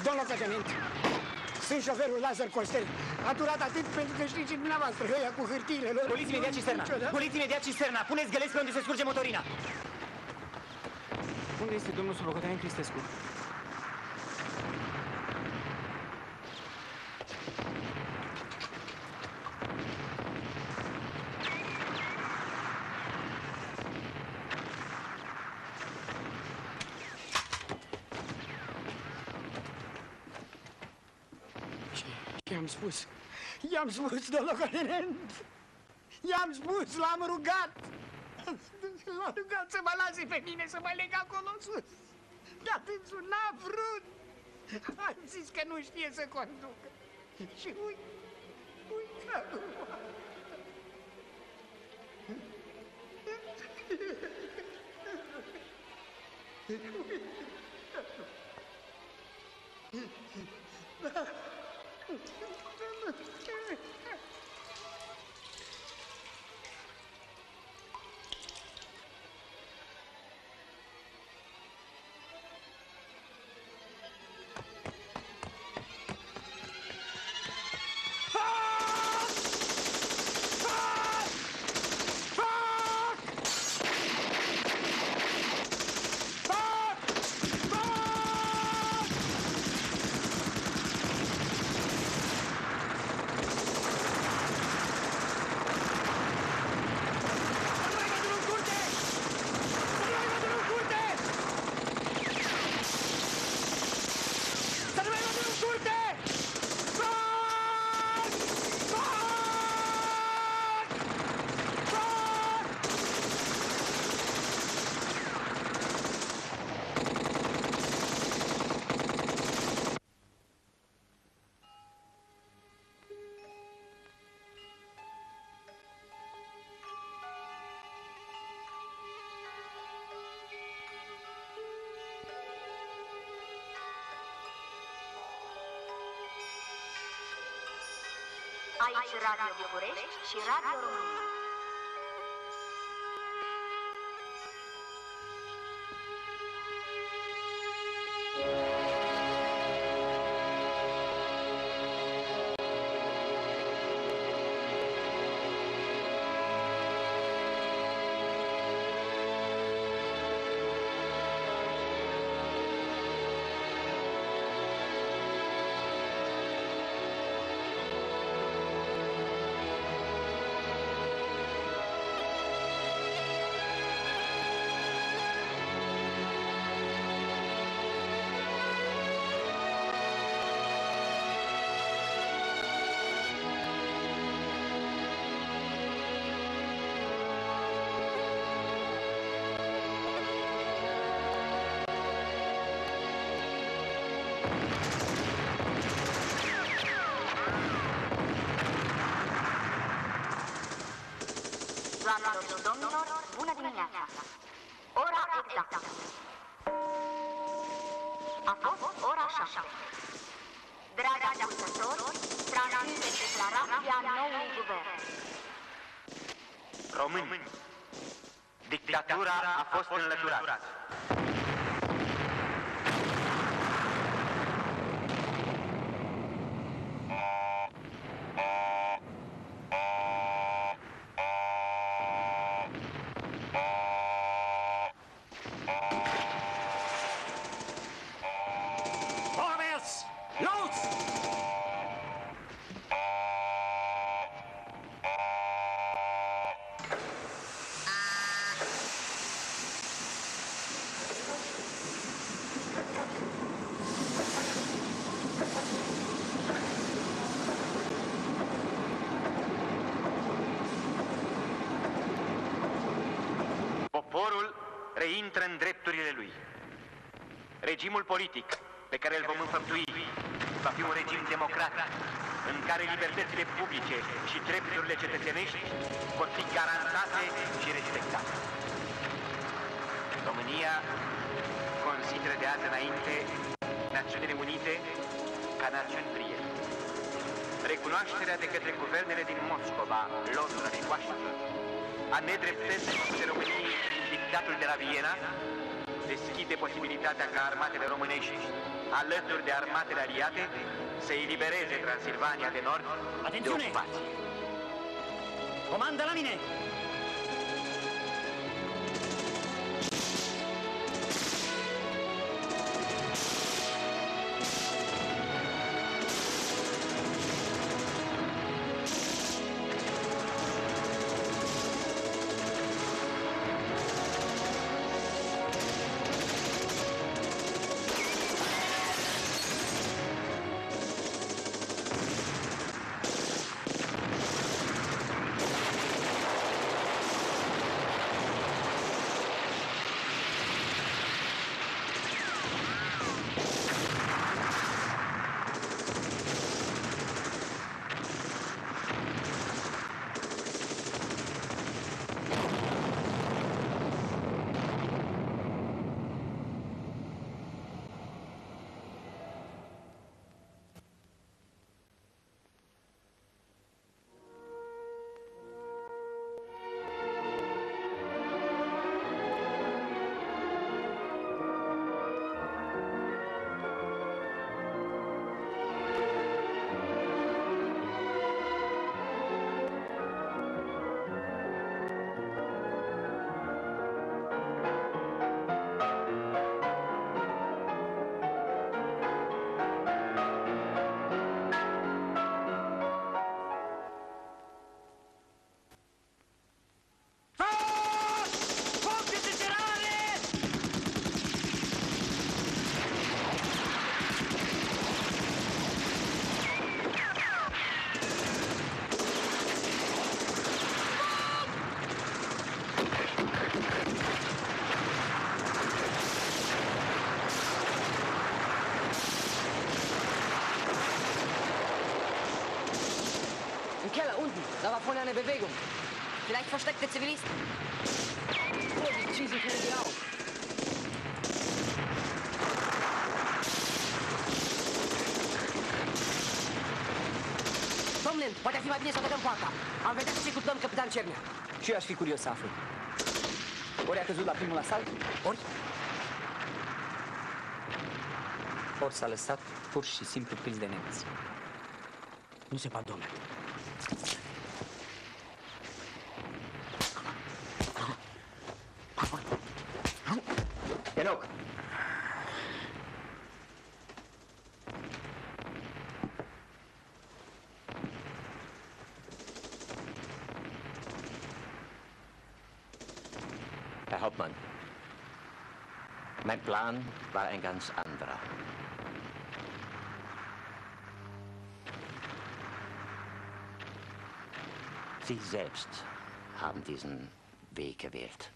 Domnul locotenent, sunt șoferul Lazar Costel. A durat atât pentru că știți dumneavoastră, ăia cu hârtiile lor. Poliți imediat cisterna! Poliți imediat cisterna! Puneți găleți pe unde se scurge motorina! Unde este domnul sublocotenent Cristescu? I-am spus, i-am spus, domnul locotenent, i-am spus, l-am rugat, l-am rugat să mă lase pe mine să mă leg acolo sus, dar dânsul n-a vrut, am zis că nu știe să conducă și uite, uite acum. Da. Aici Radio București și Radio România. Doamnelor și domnilor, bună dimineața! Ora exactă. A fost ora șapte. Dragi ascultători, transmite declarația noului guvern. Români, dictatura a fost înlăturată. Poporul reintră în drepturile lui. Regimul politic pe care îl vom înfăptui va fi un regim democrat, în care libertățile publice și drepturile cetățenești vor fi garantate și respectate. România consideră de azi înainte Națiunile Unite ca națiuni prietene. Recunoașterea de către guvernele din Moscova, Londra și Washington a nedreptății României prin dictatul de la Viena deschide posibilitatea ca armatele românești, alături de armatele aliate, să elibereze Transilvania de Nord. Atențiune! de o parte. Comandă la mine! Da war vorne eine Bewegung. Vielleicht versteckte Zivilisten. Vorsicht, schießen können sie auf. Domnule, poate fi mai bine să dăm poarta. Am vedea ce cu domn capitan Cernea. Și eu aș fi curios să aflu. Ori a căzut la primul asalt, ori... Ori s-a lăsat pur și simplu prins de nemți. Nu se poate, domnule. Genug. Herr Hauptmann, mein Plan war ein ganz anderer. Sie selbst haben diesen Weg gewählt.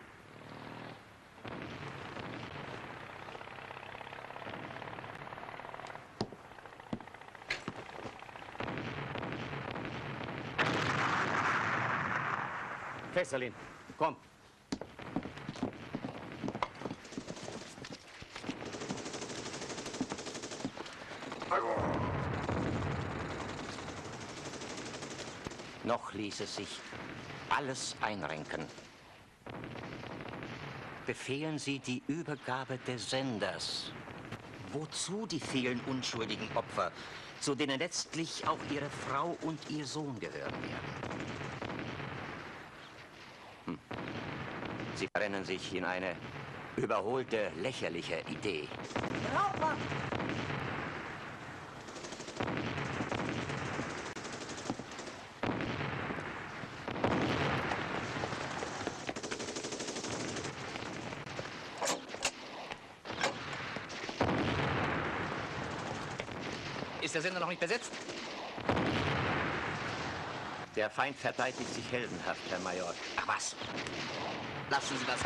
Fesselin, komm. Noch ließ es sich alles einrenken. Befehlen Sie die Übergabe des Senders. Wozu die vielen unschuldigen Opfer, zu denen letztlich auch Ihre Frau und Ihr Sohn gehören werden? Hm. Sie verrennen sich in eine überholte, lächerliche Idee. Hauptmann! Ist der Sender noch nicht besetzt? Der Feind verteidigt sich heldenhaft, Herr Major. Ach was? Lassen Sie das.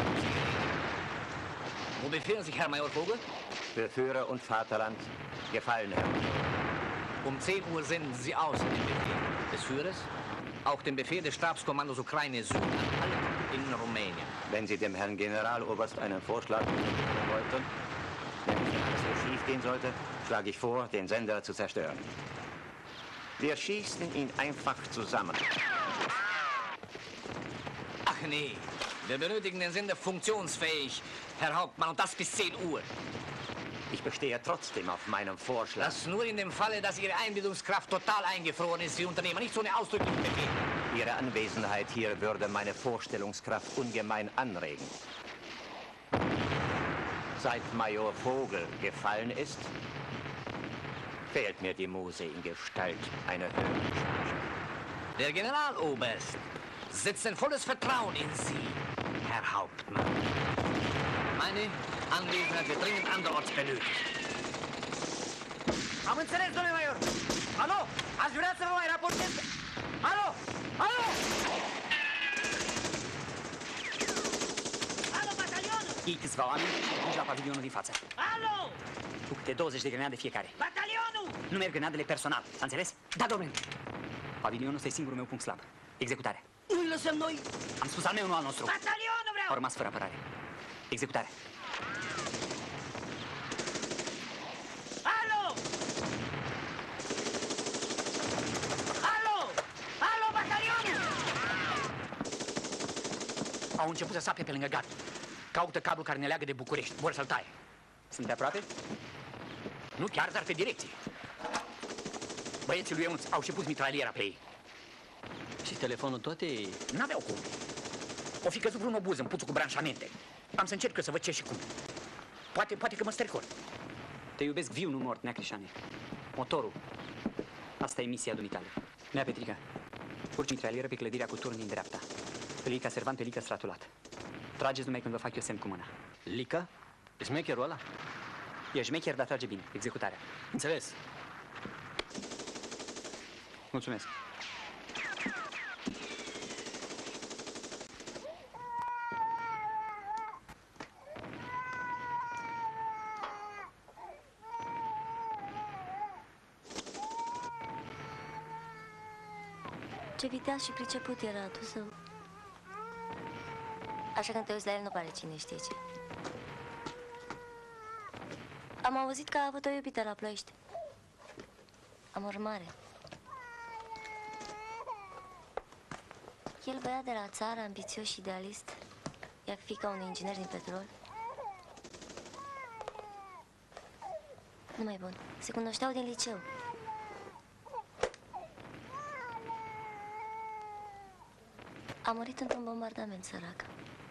Wo befinden sich Herr Major Vogel? Für Führer und Vaterland gefallen, Herr Major. Um zehn Uhr senden Sie aus den Befehl des Führers, auch den Befehl des Stabskommandos Ukraine Süd an alle in Rumänien. Wenn Sie dem Herrn Generaloberst einen Vorschlag machen wollten, nämlich wenn alles so schief gehen sollte, schlage ich vor, den Sender zu zerstören. Wir schießen ihn einfach zusammen. Ach nee, wir benötigen den Sender funktionsfähig, Herr Hauptmann, und das bis zehn Uhr. Ich bestehe trotzdem auf meinem Vorschlag. Das nur in dem Falle, dass Ihre Einbildungskraft total eingefroren ist. Sie unternehmen nicht so eine ausdrückliche Befehl. Ihre Anwesenheit hier würde meine Vorstellungskraft ungemein anregen. Seit Major Vogel gefallen ist, fehlt mir die Muse in Gestalt einer höheren Charge. Der Generaloberst setzt ein volles Vertrauen in Sie, Herr Hauptmann. Meine Anwesenheit wird dringend anderorts benötigt. Am înțeles, domnule Major! Alo? Ați vrea să vă mai raportez? Alo? Alo? Alo, batalionul! Ei câțiva oameni, duci la pavilionul din față. Alo! Cu câte douăzeci de grenade fiecare. Batalionul! Nu merg grenadele personal, s-a înțeles? Da, domnule! Pavilionul ăsta e singurul meu punct slab. Executarea. Nu-i lăsăm noi! Am spus al meu, nu al nostru. Batalionul vreau! Au rămas fără apărare. Executare. Alo! Alo! Alo, batalionul! Au început să sape pe lângă gard. Caută cablul care ne leagă de București. Vor să-l taie. Sunt de aproape? Nu chiar, dar pe direcție. Băieții lui Ionuț au și pus mitraliera pe ei. Și telefonul tot e... N-aveau cum. O fi căzut vreun obuz în puțul cu branșamente. Am să încerc eu să văd ce și cum. Poate, poate că mă strecor. Te iubesc viu, nu mort, Nea Crișane. Motorul. Asta e misia dumitale. Nea Petrica, urci mitralieră pe clădirea cu turn din dreapta. Îl iei ca servant pe Lică stratulat. Trageți numai când vă fac eu semn cu mâna. Lică? E șmecherul ăla? E șmecher, dar trage bine. Executarea. Înțeles. Mulțumesc. Ce viteaz și priceput era tu său. Așa când te uiți la el, nu pare cine știe ce. Am auzit că a avut o iubită la Ploiești. Amor mare. El băiat de la țară, ambițios și idealist, ea fiica unui inginer din petrol. Nu mai bun. Se cunoșteau din liceu. A murit într-un bombardament, sărac.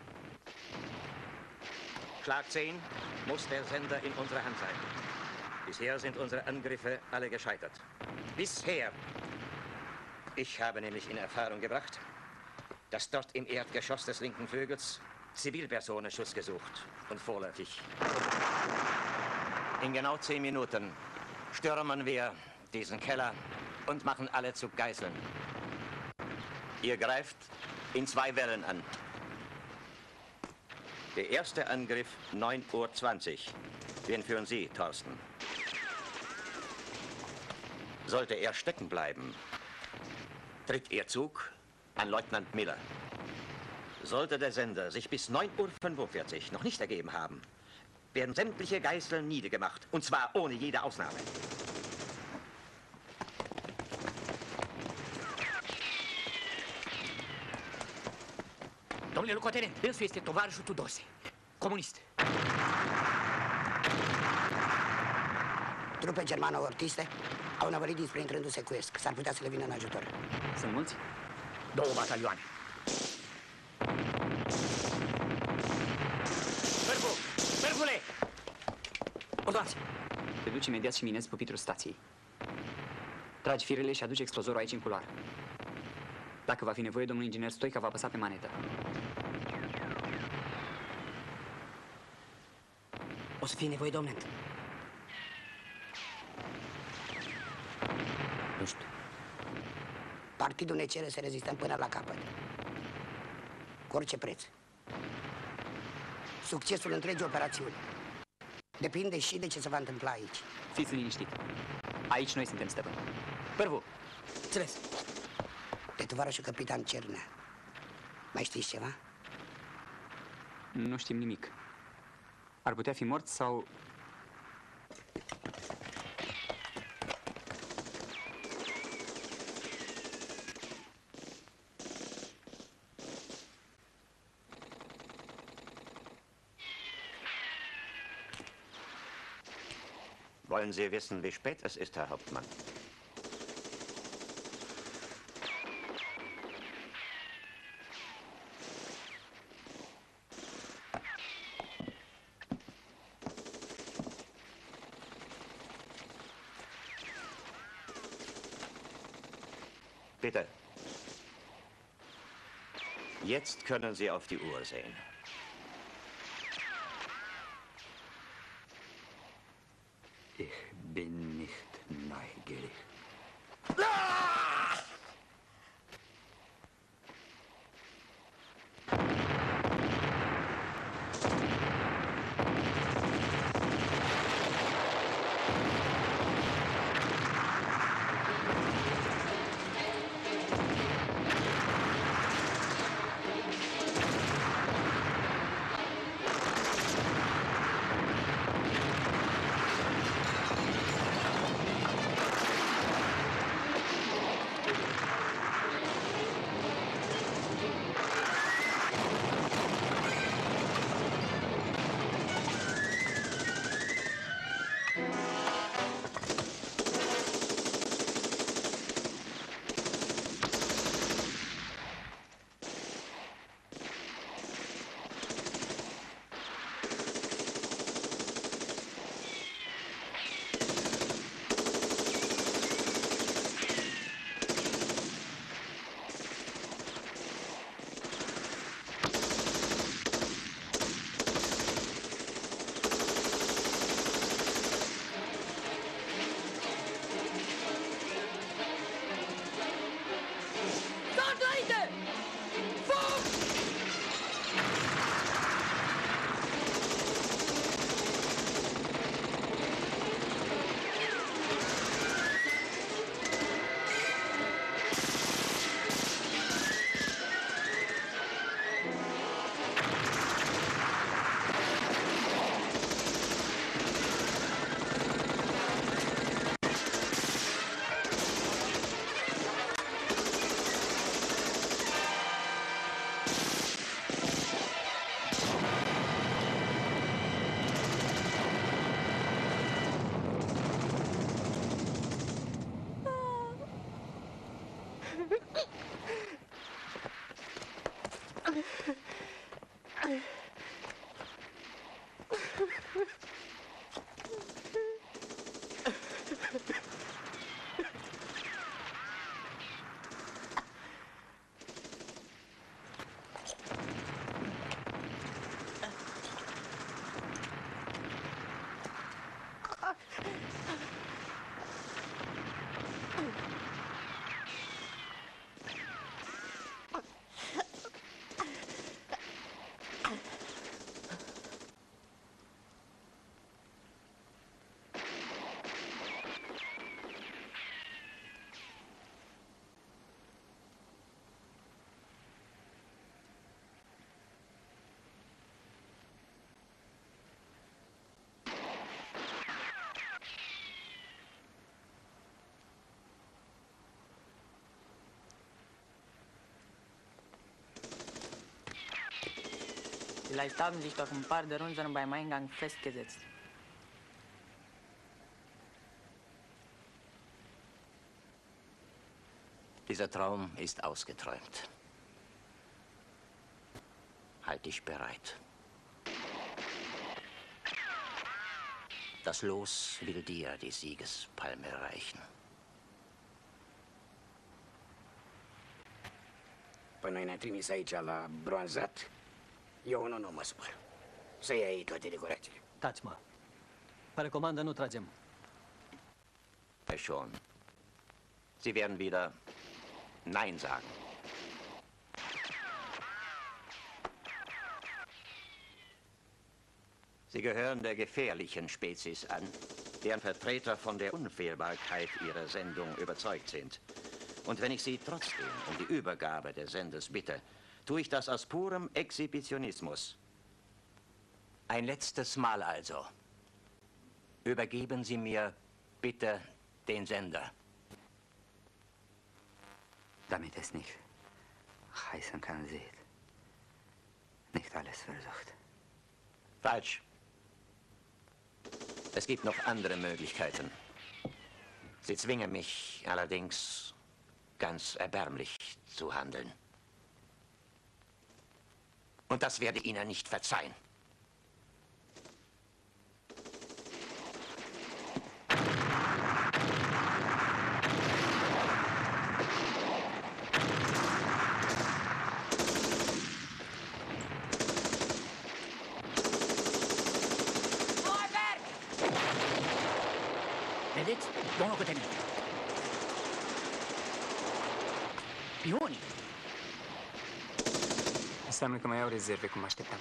Schlag zehn muss der Sender in unserer Hand sein. Bisher sind unsere Angriffe alle gescheitert. Bisher. Ich habe nämlich in Erfahrung gebracht, dass dort im Erdgeschoss des linken Flügels Zivilpersonen Schuss gesucht und vorläufig. In genau zehn Minuten stürmen wir diesen Keller und machen alle zu Geiseln. Ihr greift in zwei Wellen an. Der erste Angriff neun Uhr zwanzig. Den führen Sie, Thorsten. Sollte er stecken bleiben, tritt Ihr Zug an Leutnant Miller. Sollte der Sender sich bis neun Uhr fünfundvierzig noch nicht ergeben haben, werden sämtliche Geiseln niedergemacht, und zwar ohne jede Ausnahme. Domnule locotenent, dânsul este tovarășul Tudose, comunist. Trupe germano-ortiste au năvălit dinspre intrându-se cu esc. S-ar putea să le vină în ajutor. Sunt mulți? Două batalioane. Vârfu! Vârfule! Ordonați! Te duci imediat și minezi pupitrul stației. Tragi firele și aduci explozorul aici în culoar. Dacă va fi nevoie, domnul inginer Stoica va apăsa pe manetă. O să fie nevoie, domnule. Nu știu. Partidul ne cere să rezistăm până la capăt. Cu orice preț. Succesul întregii operațiuni depinde și de ce se va întâmpla aici. Fiți liniștit. Aici noi suntem stăpâni. Pârvu! Înțeles. De tovarășul capitan Cernea. Mai știți ceva? Nu știm nimic. Ar putea fi mort sau... Wollen Sie wissen, wie spät es ist, Herr Hauptmann? Bitte. Jetzt können Sie auf die Uhr sehen. Ich bin nicht neugierig. Vielleicht haben sich doch ein paar der unseren beim Eingang festgesetzt. Dieser Traum ist ausgeträumt. Halt dich bereit. Das Los will dir die Siegespalme reichen. Păi noi ne-a trimis aici la bronzat. Eu nu, nu mă supăr. Să iei ei toate decorațiile. Taci, mă. Pe recomandă nu tragem. Schon. Sie werden wieder Nein sagen. Sie gehören der gefährlichen Spezies an, deren Vertreter von der Unfehlbarkeit ihrer Sendung überzeugt sind. Und wenn ich Sie trotzdem um die Übergabe des Senders bitte, tue ich das aus purem Exhibitionismus. Ein letztes Mal also. Übergeben Sie mir bitte den Sender. Damit es nicht heißen kann, seht. Nicht alles versucht. Falsch. Es gibt noch andere Möglichkeiten. Sie zwingen mich allerdings ganz erbärmlich zu handeln. Und das werde ich Ihnen nicht verzeihen. Vedeți? Domnul Cătălin. Pionii. Înseamnă că mai au rezerve, cum așteptam.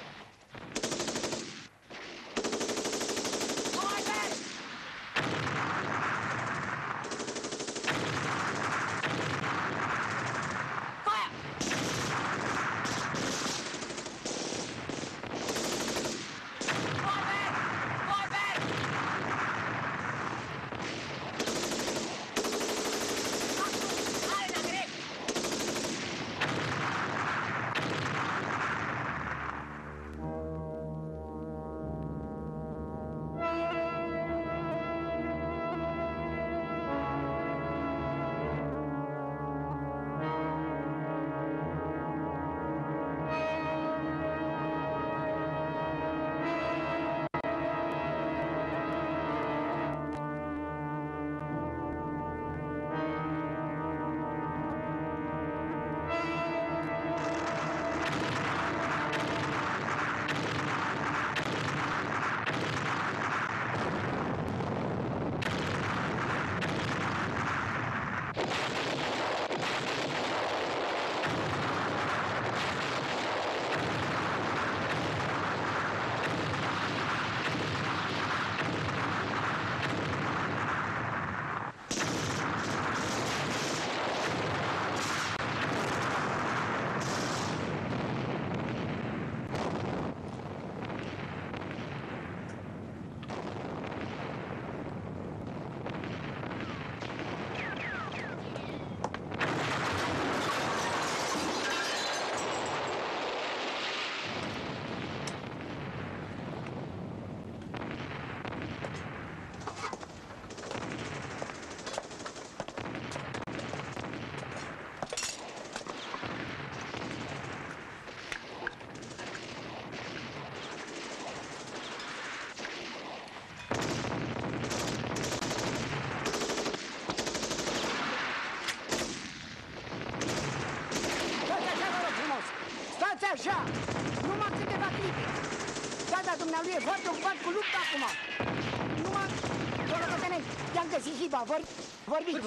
Așa, numai câteva clipe. Da, da, dumnealui e foarte ocupat cu lupta acum. Numai, domnul Cătăneni, i-am găsit hiba, vor, vorbiți.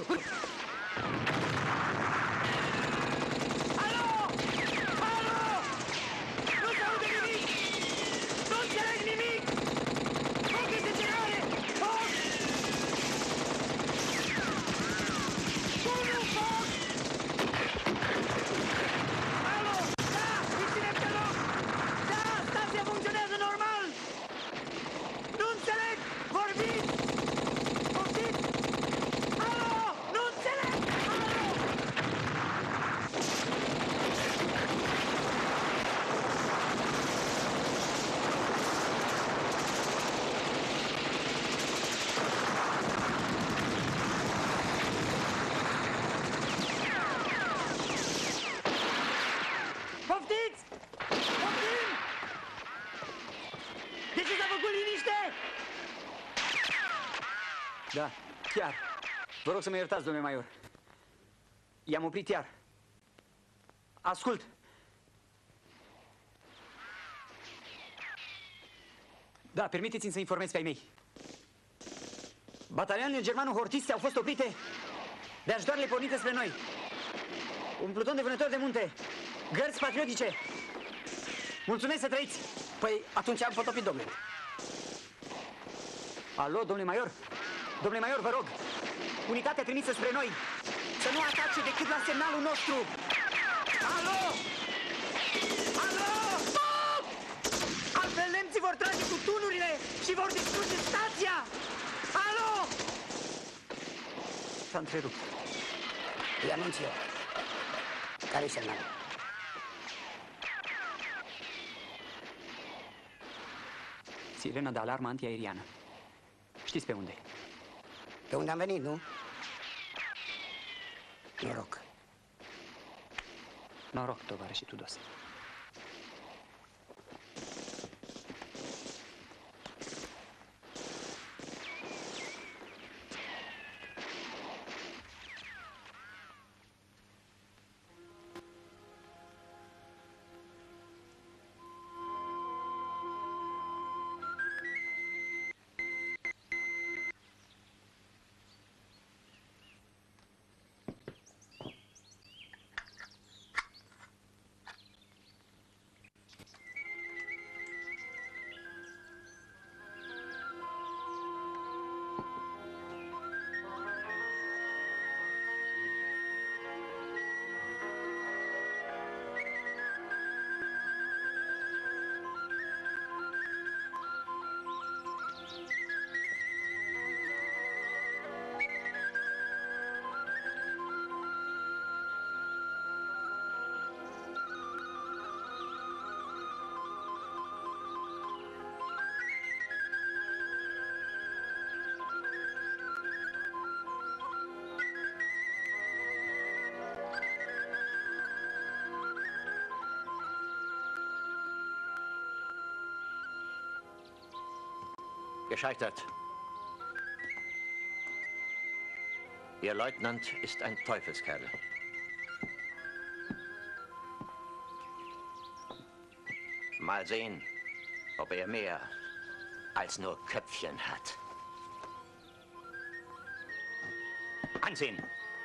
Alo! Alo! Nu se aude nimic! Nu înțeleg nimic! Foc este ținare! Foc! Unu, foc! Funcționează normal! Nu înțeleg! Vorbiți! Poftiți! Alo! Nu înțeleg! Alo! Poftiți! Poftim! De ce s-a făcut liniște? Da, chiar. Vă rog să mă iertați, domnule major. I-am oprit iar. Ascult. Da, permiteți-mi să informez pe ai mei. Batalioanele germano-hortiste au fost oprite de ajutoarele pornite spre noi. Un pluton de vânători de munte. Gărzi patriotice. Mulțumesc să trăiți. Păi atunci am potopit, domnule. Alo, domnule major? Domnule major, vă rog, unitatea trimisă spre noi să nu atace decât la semnalul nostru. Alo! Alo! Stop! Altfel nemții vor trage cu tunurile și vor distruge stația! Alo! S-a întrerupt. Îi anunț eu. Care-i semnalul? Sirena de alarmă antiaeriană. Știți pe unde e? Pe unde am venit, nu? Noroc. Noroc, tovarășii Tudos. Gescheitert. Ihr Leutnant ist ein Teufelskerl. Mal sehen, ob er mehr als nur Köpfchen hat. Ansehen!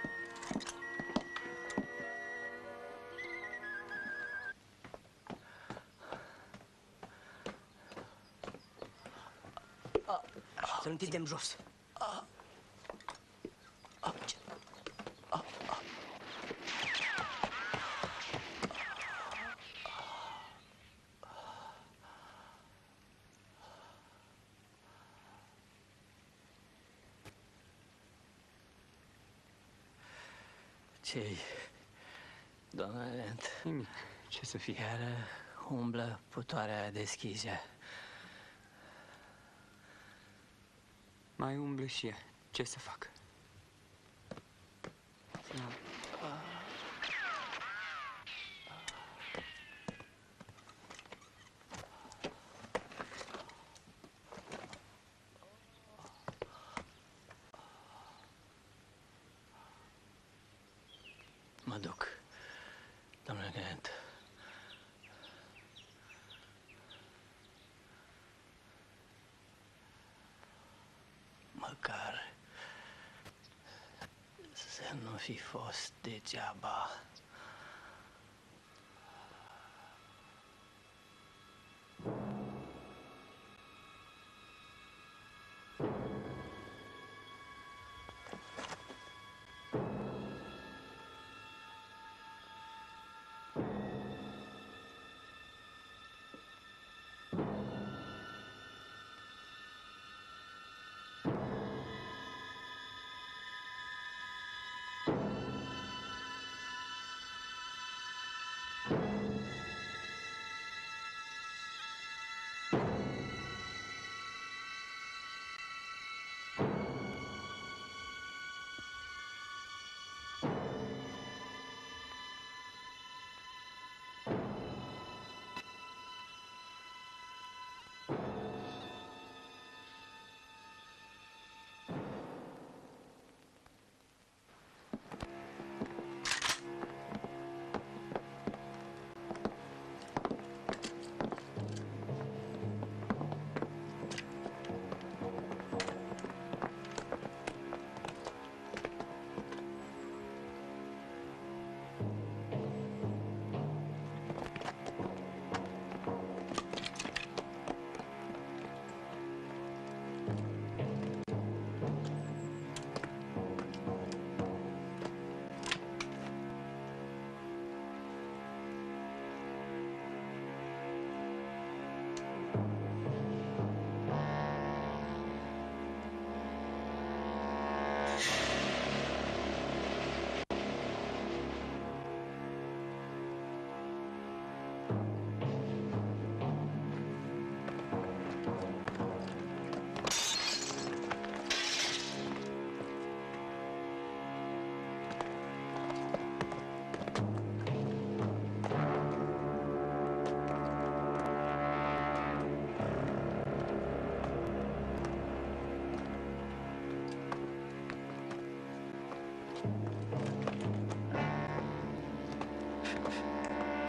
Să-l întindem jos. Ce-i, doamna Lent? Nimic. Ce să fie? Iar umblă putoarea deschisă. Mai umblă și ea. Ce să fac? Mă duc, domnule Grant. Măcar să nu fi fost degeaba.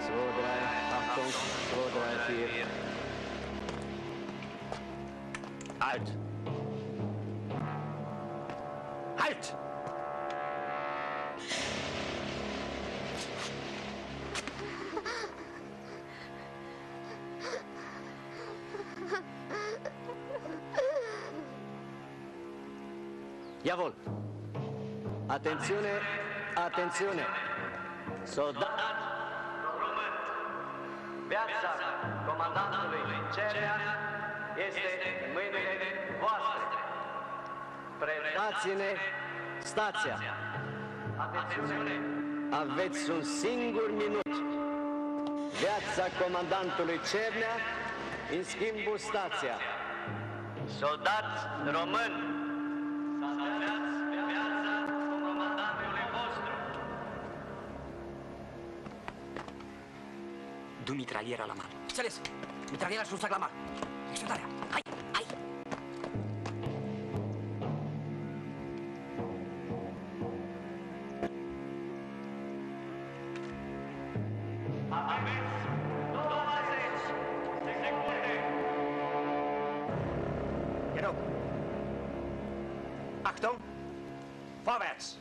zwei, drei, Achtung, zwei, drei, vier. Halt! Halt! Jawohl. Attenzione, attenzione. Soldat român. Viața comandantului Cernea este în mâinile voastre. Predați-ne stația. Atențiune. Aveți un singur minut. Viața comandantului Cernea în schimbul stația. Soldat român. Du mitraliera la mano. Înțeles. Mitraliera și un sac la mano. Executarea. Hai, hai! Aveți douăzeci de secunde. Genug. Achtung! Vorwärts!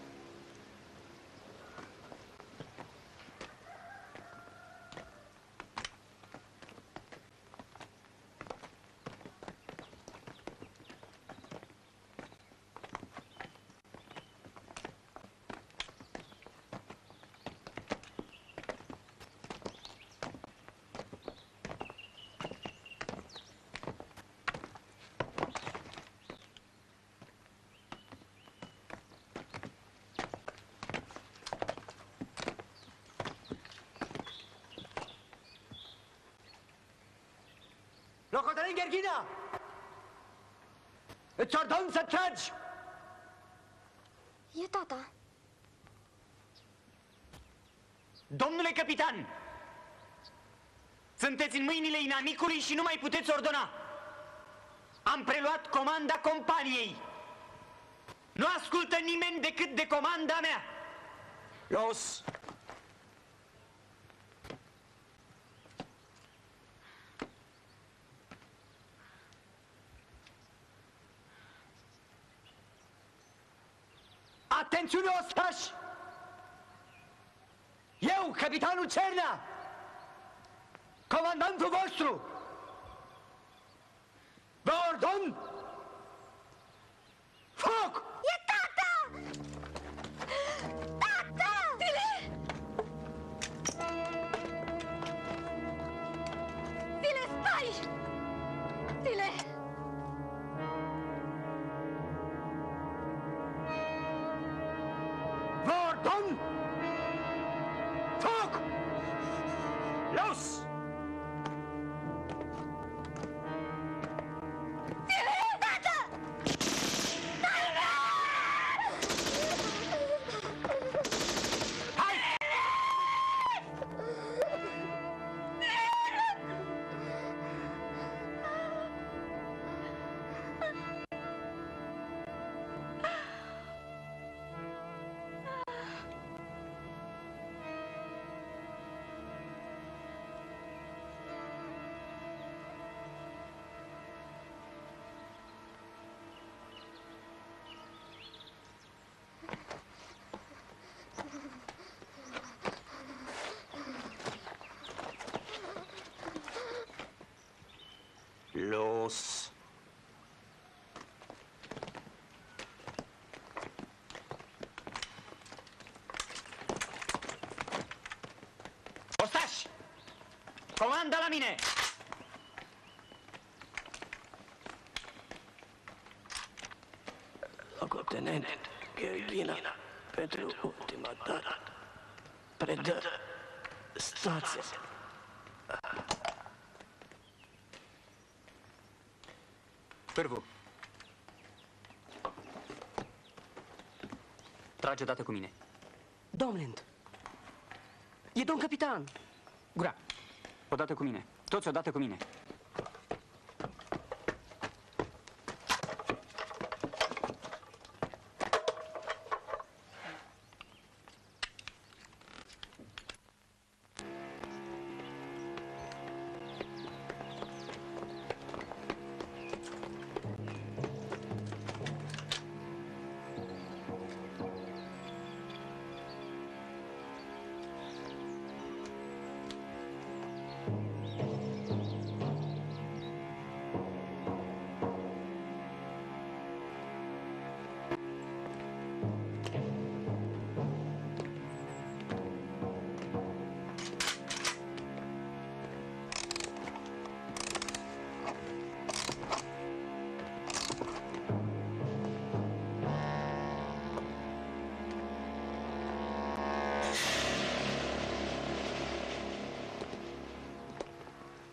Locotenent Gherghina! Îți ordon să tragi! E tata. Domnule capitan! Sunteți în mâinile inamicului și nu mai puteți ordona! Am preluat comanda companiei! Nu ascultă nimeni decât de comanda mea! Los! Atențiune, ostași! Eu, capitanul Cernea, comandantul vostru, vă ordon foc! E tata! Tata! Tile! Tile, stai! Tile! Vă ordon foc! Los! Los! Ostași! Comanda la mine! Locotenent Gherghina, pentru ultima dată, predă stația. Pârvu. Trage odată cu mine. Domnent, e domn capitan. Gura. Odată cu mine. Toți odată cu mine.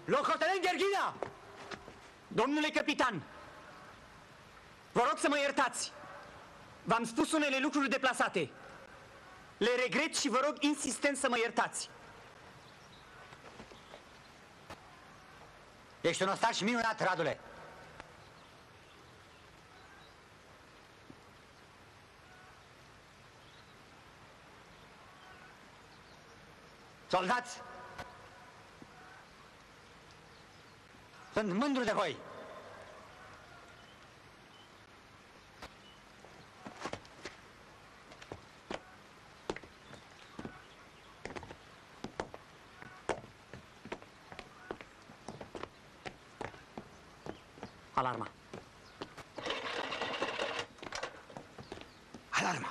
Locotenent Gherghina! Domnule capitan, vă rog să mă iertați. V-am spus unele lucruri deplasate. Le regret și vă rog insistent să mă iertați. Ești un ostaș minunat, Radule. Soldați! Sunt mândru de voi! Alarma! Alarma!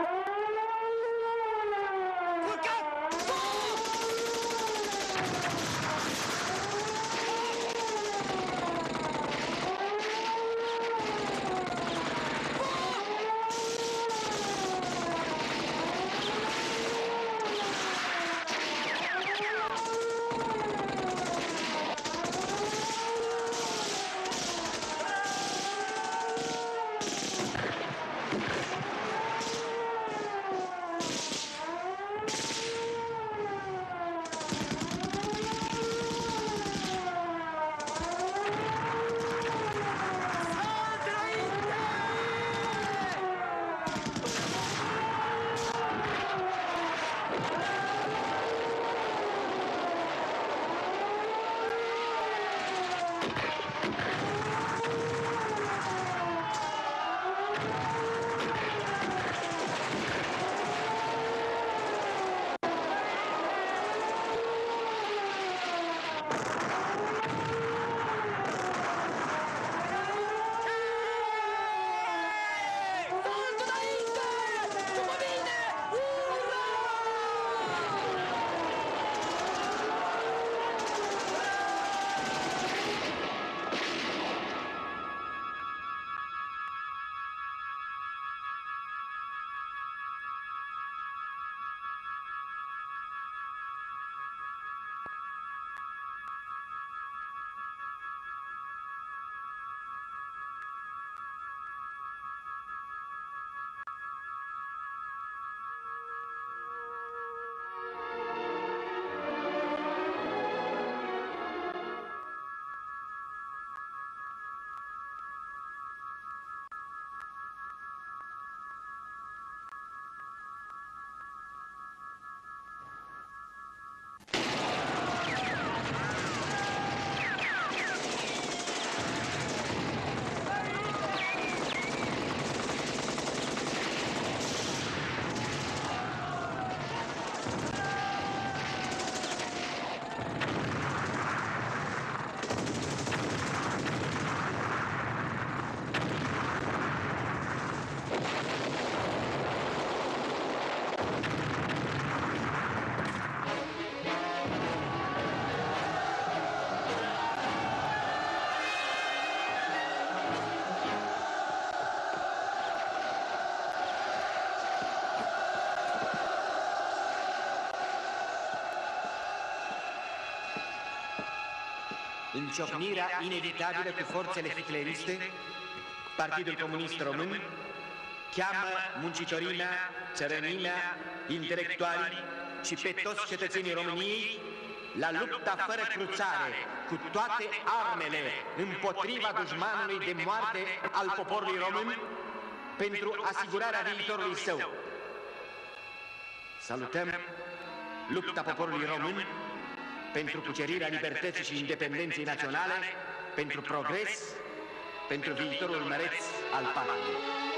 În ciocnirea inevitabilă cu forțele hitleriste, Partidul Comunist Român cheamă muncitorimea, țărănimea, intelectualii și pe toți cetățenii României la lupta fără cruțare cu toate armele împotriva dușmanului de moarte al poporului român pentru asigurarea viitorului său. Salutăm lupta poporului român pentru cucerirea libertății și independenței naționale, pentru progres, pentru viitorul măreț al patriei.